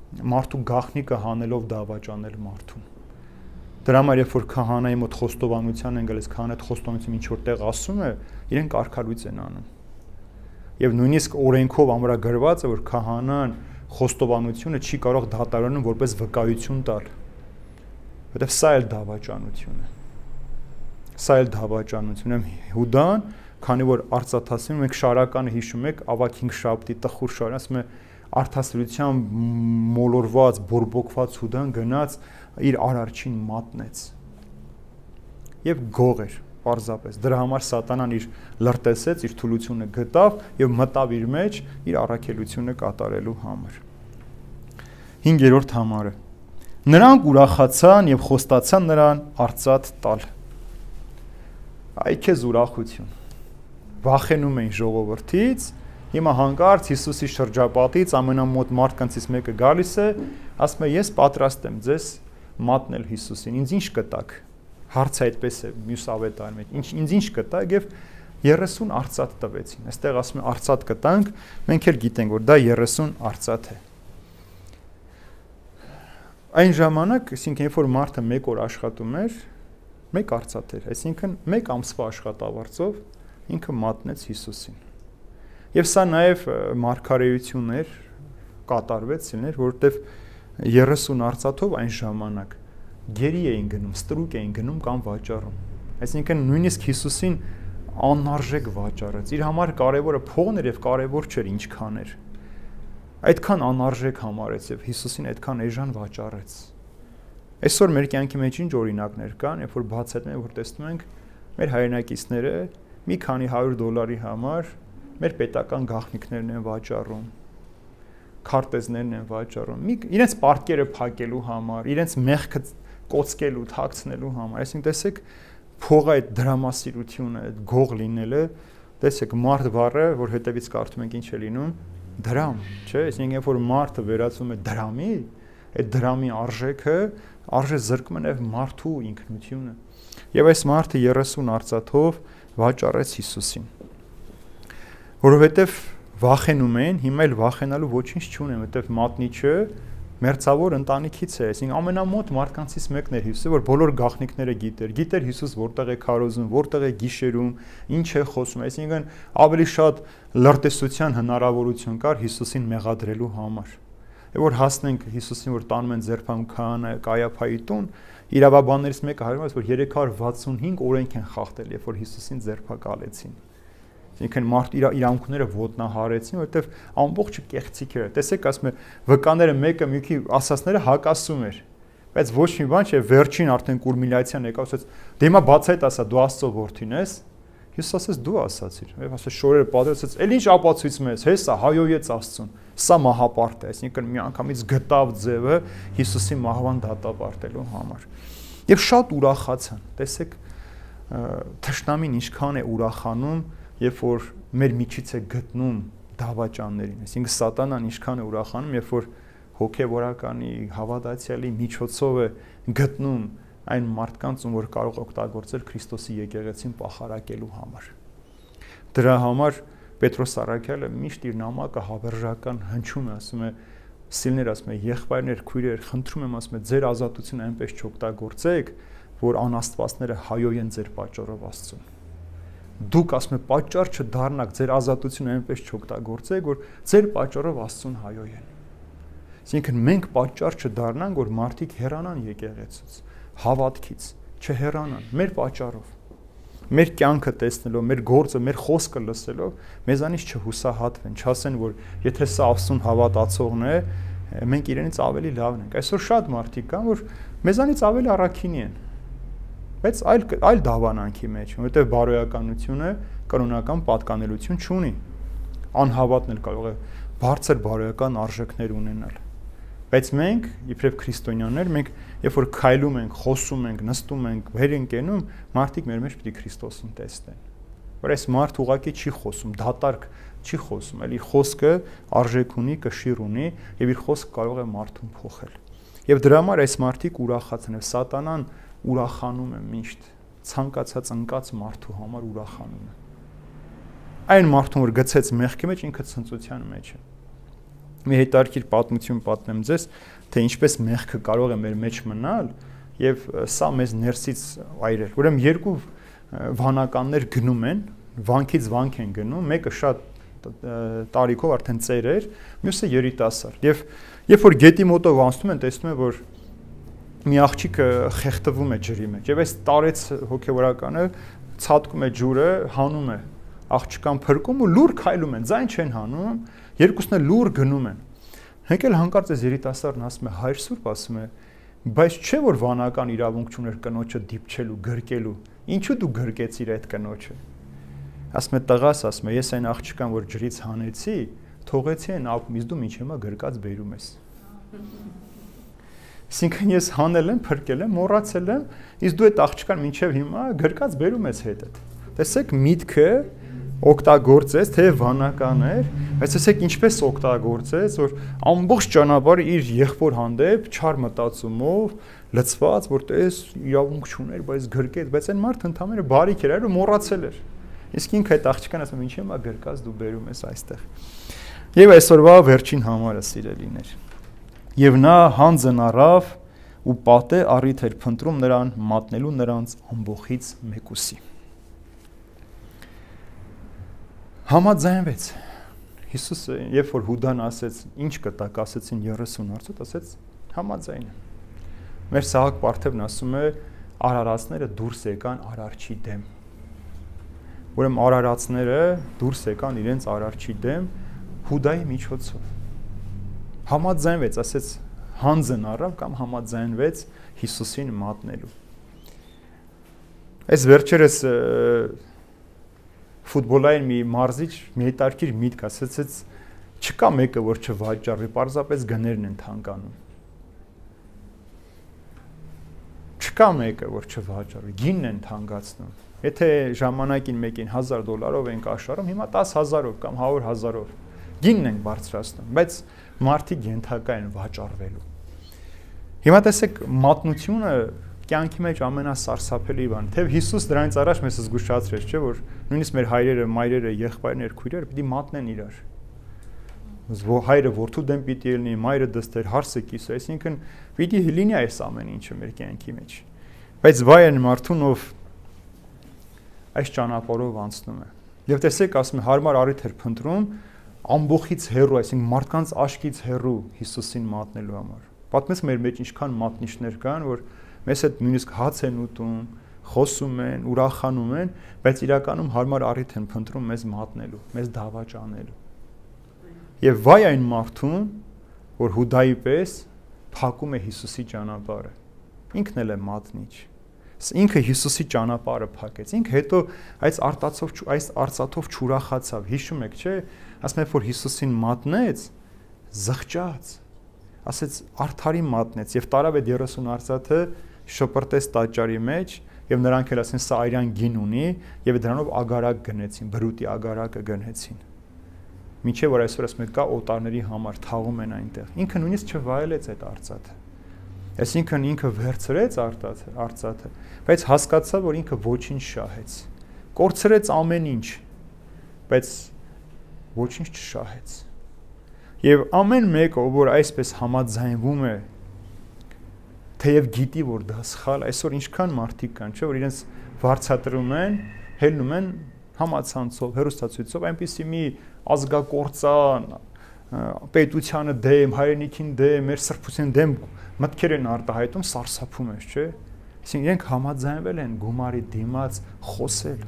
մարդու գաղտնիքը հանելով դավաճանել մարդուն։ Դրա համար երբ որ քահանայի մոտ խոստովանության են գալիս, քահանայի խոստովանությունը ինչ որտեղ ասում է, իրեն կարգալույծ են անում։ Եվ նույնիսկ օրենքով ամրագրված է, որ քահանան խոստովանությունը չի կարող դատարանում որպես վկայություն տալ, որովհետև սա էլ դավաճանություն է։ Սա էլ դավաճանություն է։ Հուդան, քանի որ արծաթասին մենք շարականը հիշում եք, ավագ 5 շաբթի տխուր շարան, ասում է արդասրությամբ մոլորված, բորբոքված Հուդան գնաց իր արարչին մատնեց։ Եվ գող էր, պարզապես։ Դրա համար սատանան իր լրտեսեց, իր թուլությունը գտավ եւ մտավ իր մեջ իր առաքելությունը կատարելու համար։ 5-րդ համարը։ Նրանք ուրախացան եւ խոստացան նրան արծաթ տալ։ Այ քեզ ուրախություն։ Վախենում էին ժողովրդից, հիմա հանկարծ Հիսուսի շրջապատից ամենամոտ մարդկանցից մեկը գալիս է, ասում է ես պատրաստ եմ ձեզ մատնել Հիսուսին, ինձ ինչ կտաք։ Հարցը այդպես է մյուս ավետարանի մեջ։ Ինձ ինչ կտաք եւ 30 արծաթ տվեցին։ Այստեղ ասում է արծաթ կտանք, մենք էլ գիտենք որ դա 30 արծաթ է։ Այն ժամանակ, այսինքն երբ որ մարդը 1 օր աշխատում էր, 1 արծաթ էր, այսինքն 1 ամսվա աշխատավարձով ինքը մատնեց Հիսուսին։ Եվ սա նաև մարգարեություն էր, կատարվեց, որովհետև 30 արծաթով այն ժամանակ գերի էին գնում, ստրուկ էին գնում կամ վաճառում։ Այսինքն նույնիսկ Հիսուսին անարժեք վաճառեց։ Իր համար կարևորը փողն էր եւ կարևոր չէր ինչքան էր։ Այդքան անարժեք համարեց եւ Հիսուսին այդքան էժան վաճառեց։ Այսօր մեր կյանքի մեջ ինչ օրինակներ կան, երբ որ բացատրում ենք, որ տեսնում ենք մեր հայրենակիցները մի քանի $100 համար մեր պետական գաղտնիքներն են վաճառում, քարտեզներն են վաճառում, իրենց պարտքերը փակելու համար, իրենց մեղքը կոծկելու, թաքցնելու համար։ Այսինքն տեսեք, փողը այդ դրամասիրությունը, այդ գող լինելը, տեսեք, մարդ բառը, որ հետևից կարդում ենք ինչ է լինում, դրամ, չէ՞, այսինքն երբ որ մարդը վերածվում է դրամի, այդ դրամի արժեքը արժե զրկում է նաև մարդու ինքնությունը։ Եվ այս մարդը 30 արծաթով վաճառեց Հիսուսին։ Որովհետև վախենում էին, հիմա էլ վախենալու ոչինչ չունեն, որովհետև մատնիչը մերձավոր ընտանիքից է, այսինքն ամենամոտ մարդկանցից մեկն էր Հիսուսը, որ բոլոր գաղտնիքները գիտեր Հիսուս որտեղ է քարոզում, որտեղ է գիշերում, ինչ է խոսում, այսինքն ավելի շատ լրտեսության հնարավորություն կար Հիսուսին մեղադրելու համար։ Եվ որ հասնենք Հիսուսին, որ տանում են ձերբամ քահանա Կայափայի տուն, իրավաբաններից մեկը հայտնում է, որ 365 օրենք են խախտել, երբ որ Հիսուսին ձերբակալեցին։ Այսինքն մարդ իրավունքները ոտնահարեցին, որովհետև ամբողջը կեղծիք էր։ Տեսեք, ասում է, վկաները մեկը մյուսի ասածները հակասում էր։ Բայց ոչ մի բան չէ, վերջին արդեն կուլմինացիան եկավ, ասաց, դե հիմա բացայտ ասա, դու Աստծո որդին ես։ Հիսուս ասաց, դու ասացիր։ Եվ ասաց, շորերը պատրաստեց, էլ ինչ ապացույց մեզ, հեսա հայոյեց Աստծուն։ Սա մահապարտ է, այսինքն միանգամից գտավ ձևը Հիսուսի մահվան դատապարտելու համար։ Եվ շատ ուրախացան։ Տեսեք, թշնամին ինչքան է ուրախանում, երբ որ մեր միջից է գտնում դավաճաններին, այսինքն սատանան ինչքան է ուրախանում, երբ որ հոգևորականի հավատացյալի միջոցով է գտնում այն մարդկանց, ում որ կարող օգտագործել Քրիստոսի եկեղեցին պախարակելու համար։ Դրա համար Պետրոս առաքյալը միշտ իր նամակը հավերժական հնչում է, ասում է, սիրելիներ, ասում է, եղբայրներ, քույրեր, խնդրում եմ, ասում է, ձեր ազատությունը այնպես չօգտագործեք, որ անաստվածները հայոյեն ձեր պատճառով Աստծուն։ Դուք ասում եք պատճառ չդառնաք, ձեր ազատությունը այնպես չօգտագործեք, որ ձեր պատճառով Աստծուն հայոյեն։ Այսինքն մենք պատճառ չդառնանք, որ մարդիկ հեռանան եկեղեցուց, հավատքից, չհեռանան մեր պատճառով։ Մեր կյանքը տեսնելով, մեր գործը, մեր խոսքը լսելով, մեզանից չհուսահատվեն, չասեն, որ եթե սա Աստծուն հավատացողն է, մենք իրենից ավելի լավն ենք։ Այսօր շատ մարդիկ կան, որ մեզանից ավելի առաքինի են։ Բայց այլ դավանանքի մեջ, որովհետև բարոյականությունը կրոնական պատկանելություն չունի։ Անհավատն էլ կարող է բարձր բարոյական արժեքներ ունենալ։ Բայց մենք, իբրև քրիստոնյաներ, մենք երբ որ քայլում ենք, խոսում ենք, նստում ենք, վեր ենք կենում, մարդիկ մեր մեջ պիտի Քրիստոսին տեսնեն։ Որ այս մարդ ուղղակի չի խոսում, դատարկ չի խոսում, այլ իր խոսքը արժեք ունի, կշիռ ունի եւ իր խոսքը կարող է մարդուն փոխել։ Եվ դրա համար այս մարդիկ ուրախացան եւ սատանան ուրախանում է միշտ, ցանկացած ընկած մարդու համար ուրախանում է։ Այն մարդուն, որ գցեց մեղքի մեջ, ինքը ցնծության մեջ է։ մի հետարքիր պատմություն պատմեմ ձեզ, թե ինչպես մեղքը կարող է մեր մեջ մնալ եւ սա մեզ ներսից այրել։ Ուրեմն երկու վանականներ գնում են, վանքից վանք են գնում, մեկը շատ տարիքով արդեն ծեր էր, մյուսը երիտասարդ։ Եվ երբ որ գետի մոտով անցնում են, տեսնում են, որ մի աղջիկ խեղդվում է ջրի մեջ։ Եվ այս տարեց հոգեվորականը ցատկում է ջուրը, հանում է աղջկան փրկում ու լուր քայլում են, ձայն չեն հանում, երկուսն էլ լուր գնում են։ Հենց հանկարծ այս երիտասարդն ասում է, հայր Սուրբ ասում է, բայց չէ որ վանական իրավունք չուներ կնոջը դիպչելու, գրկելու։ Ինչու դու գրկեցիր այդ կնոջը։ Ասում է տղաս, ասում է, ես այն աղջկան, որ ջրից հանեցի, թողեցի այն ապում, իսկ դու ինչ հիմա գրկած բերում ես։ Այսինքն ես հանել եմ, փրկել եմ, մոռացել եմ, իսկ դու այդ աղջկան մինչև հիմա գրկած բերում ես հետդ։ Տեսեք, միտքը օգտագործեց, թե վանական էր, բայց տեսեք ինչպես օգտագործեց, որ ամբողջ ճանապարհը իր եղբոր հանդեպ չար մտածումով լցված, որ տես իրավունք չուներ, բայց գրկեց, բայց այն մարդը ընդհանրապես բարիք էր, այո, մոռացել էր։ Իսկ ինքը այդ աղջկան ասում, ինչ հիմա գրկած դու բերում ես այստեղ։ Եվ այսօրվա վերջին համարը սիրելիներ։ Եվ նա հանձն առավ ու պատե առիթ էր փնտրում նրան մատնելու նրանց ամբողից մեկուսի։ Համաձայնվեց։ Հիսուսը, երբ որ Հուդան ասեց, ինչ կտակ, ասեցին 30 արծոտ, ասեց համաձայն։ Մեր Սահակ Պարթևն ասում է, արարածները դուրս եկան արարչի դեմ։ Ուրեմն արարածները դուրս եկան իրենց արարչի դեմ Հուդայի միջոցով։ Համաձայնվեց, ասեց հանձն առավ կամ համաձայնվեց Հիսուսին մատնելու։ Այս վերջերս ֆուտբոլային մի մարզիչ մի հետարքիր միտք ասացեց, չկա մեկը, որ չվաճառվի, պարզապես գներն են թանկանում։ Չկա մեկը, որ չվաճառվի, գինն են թանկացնում։ Եթե ժամանակին մեկին $1000 ենք աշխարհում, հիմա 10,000-ով կամ 100,000-ով գինն են բարձրացնում, բայց մարդիկ ենթակա են վաճառվելու։ Հիմա տեսեք, մատնությունը կյանքի մեջ ամենասարսափելի բան, թե Հիսուս դրանից առաջ մեզ զգուշացրեց, չէ՞ որ նույնիսկ մեր հայրերը, մայրերը, եղբայրները, քույրերը պիտի մատնեն իրար։ Հայրը որդու դեմ պիտի լինի, մայրը դստեր, հարսը կիսը, այսինքն պիտի լինի այս ամեն ինչը մեր կյանքի մեջ։ Բայց վայ այն մարդուն, ով այս ճանապարհով անցնում է։ Եվ տեսեք, ասում է, հարմար առիթ էր փնտրում ամբողից հեռու, այսինքն մարդկանց աշկից հեռու Հիսուսին մատնելու համար։ Պատմես մեր մեջ ինչքան մատնիչներ կան, որ մեզ հետ նույնիսկ հաց են ուտում, խոսում են, ուրախանում են, բայց իրականում հարմար առիթ են փնտրում մեզ մատնելու, մեզ դավաճանելու։ Եվ վայ այն մարդուն, որ Հուդայի պես փակում է Հիսուսի ճանապարհը։ Ինքն էլ է մատնիչ։ Ինքը Հիսուսի ճանապարհը փակեց։ Ինքը հետո այս արծաթով չուրախացավ։ Հիշում եք, չէ՞, ասում եք, որ Հիսուսին մատնեց, զղջաց։ Ասեց արդարի մատնեց եւ տարավ այդ 30 արծաթը շպրտեց տաճարի մեջ եւ նրանք էլ ասեն սա այրան գին ունի եւ դրանով ագարակ գնեցին, բրուտի ագարակը գնեցին։ Մինչեւ որ այսօր ասում եք կա օտարների համար թաղում են այնտեղ։ Ինքը նույնիսկ չվայելեց այդ արծաթը։ Այսինքն ինքը վերցրեց արծաթը, բայց հասկացավ, որ ինքը ոչինչ շահեց։ Կորցրեց ամեն ինչ, բայց ոչինչ չշահեց։ Եվ ամեն մեկը, որ այսպես համաձայնվում է, թեև գիտի, որ դա սխալ, այսօր ինչքան մարդիկ կան, չէ՞, որ իրենց վարձատրում են, հելնում են համացանցով, հեռուստացույցով, այնպիսի մի ազգակործան, պետությանը դեմ, հայրենիքին դեմ, մեր սրբության դեմ մտքեր են արտահայտում, սարսափում ես, չէ՞։ Այսինքն իրենք համաձայնվել են գումարի դիմաց խոսել։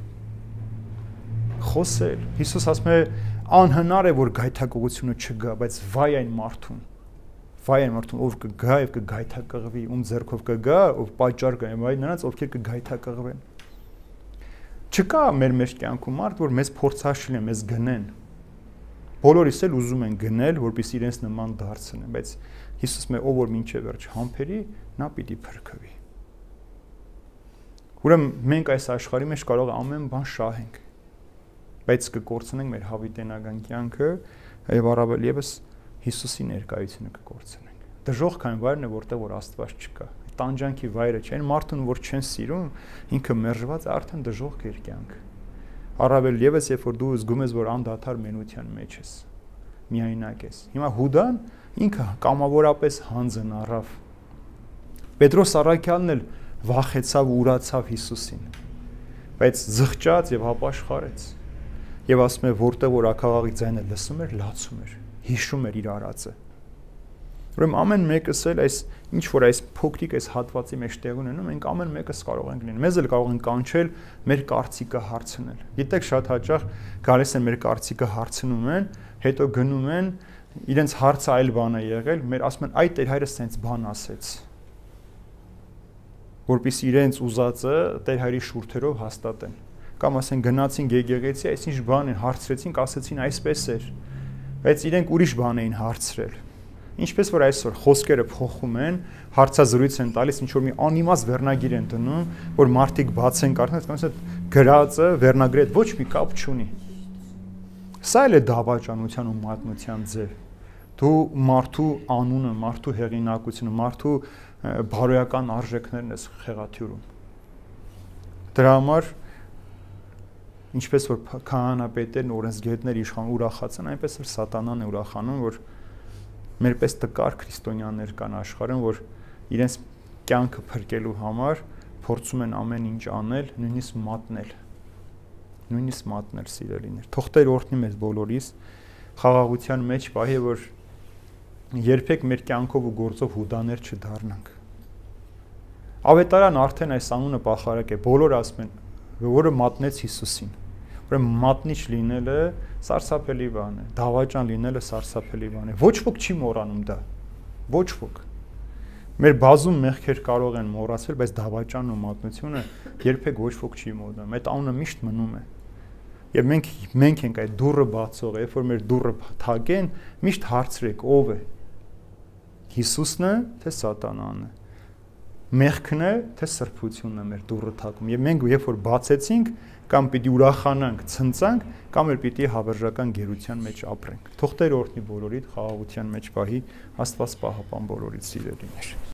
Հիսուս ասում է, անհնար է, որ գայթակղությունը չգա, բայց վայ այն մարդուն, ով կգա եւ կգայթակղվի, ում ձեռքով կգա, ով պատճառ կա, այ նրանց, ովքեր կգայթակղվեն։ Չկա մեր մեջ կյանքում մարդ, որ մեզ փորձաշիլ է, մեզ գնեն։ Բոլորիս էլ ուզում են գնել, որպեսզի իրենց նման դարձնեն, բայց Հիսուսը ով որ մինչև վերջ համբերի, նա պիտի փրկվի։ Ուրեմն մենք այս աշխարհի մեջ կարող է ամեն բան շահենք, բայց կկորցնենք մեր հավիտենական կյանքը եւ առավել եւս Հիսուսի ներկայությունը կկորցնենք։ Դժոխքային վայրն է, որտեղ որ Աստված չկա։ Տանջանքի վայրը չէ, այն մարդուն, որ չեն սիրում, ինքը մերժված է, արդեն դժոխք է կյանքը։ Առավել եւս, երբ որ դու զգում ես, որ անդադար մենության մեջ ես։ միայնակ ես։ Հիմա Հուդան ինքը կամավորապես հանձն առավ։ Պետրոս առաքյալն էլ վախեցավ ու ուրացավ Հիսուսին, բայց զղջաց եւ հապաշխարեց։ Եվ ասում է, որտեղ որ ակաղաղի ձայնը լսում էր, լացում էր, հիշում էր իր արածը։ Ուրեմն ամեն մեկս էլ այս ինչ որ այս փոքրիկ այս հատվածի մեջ տեղ ունենում, մենք ամեն մեկս կարող ենք լինել։ Մեզ էլ կարող են կանչել մեր կարծիքը հարցնել։ Գիտեք, շատ հաճախ գալիս են մեր կարծիքը հարցնում են, հետո գնում են, իրենց հարցը այլ բան է եղել, մեր ասում են, այ Տեր հայրը սենց բան ասեց։ Որպեսզի իրենց ուզածը Տեր հայրի շուրթերով հաստատեն։ Կամ ասեն գնացին եկեղեցի, այսինչ բան են հարցրեցին, ասեցին այսպես էր, բայց իրենք ուրիշ բան էին հարցրել։ Ինչպես որ այսօր խոսքերը փոխում են, հարցազրույց են տալիս, ինչ որ մի անիմաստ վերնագիր են դնում, որ մարդիկ բացեն կարդան, ասեն գրածը վերնագրի հետ ոչ մի կապ չունի։ Սա էլ է դավաճանության ու մատնության ձև։ Դու մարդու անունը, մարդու հեղինակությունը, մարդու բարոյական արժեքներն ես խեղաթյուրում։ Դրա համար ինչպես որ քահանապետերն, օրենսգետներ իշխան ուրախացան, այնպես էլ սատանան է ուրախանում, որ մերպես տկար քրիստոնյաներ կան աշխարհում, որ իրենց կյանքը փրկելու համար փորձում են ամեն ինչ անել, նույնիսկ մատնել սիրելիներ։ Թող Տեր օրհնի մեզ բոլորիս խաղաղության մեջ պահի, որ երբեք մեր կյանքով ու գործով հուդաներ չդառնանք։ Ավետարան արդեն այս անունը պախարակ է, բոլորը ասում են, որը մատնեց Հիսուսին։ Ուրեմն մատնիչ լինելը սարսափելի բան է, դավաճան լինելը սարսափելի բան է։ Ոչ ոք չի մոռանում դա։ Ոչ ոք։ Մեր բազում մեղքեր կարող են մոռացվել, բայց դավաճանն ու մատնությունը երբեք ոչ ոք չի մոռանում։ Այդ անունը միշտ մնում է։ Եվ մենք ենք այդ դուռը բացողը, երբ որ մեր դուռը թակեն, միշտ հարցրեք, ով է։ Հիսուսն է, թե սատանան է։ Մեղքն է, թե սրբությունն է մեր դուռը թակում։ Եվ մենք երբ որ բացեցինք, կամ պիտի ուրախանանք, ցնծանք, կամ էլ պիտի հավերժական գերության մեջ ապրենք։ Թող Տեր օրհնի բոլորիդ, խաղաղության մեջ պահի, Աստված պահապան բոլորիդ սիրելիներ։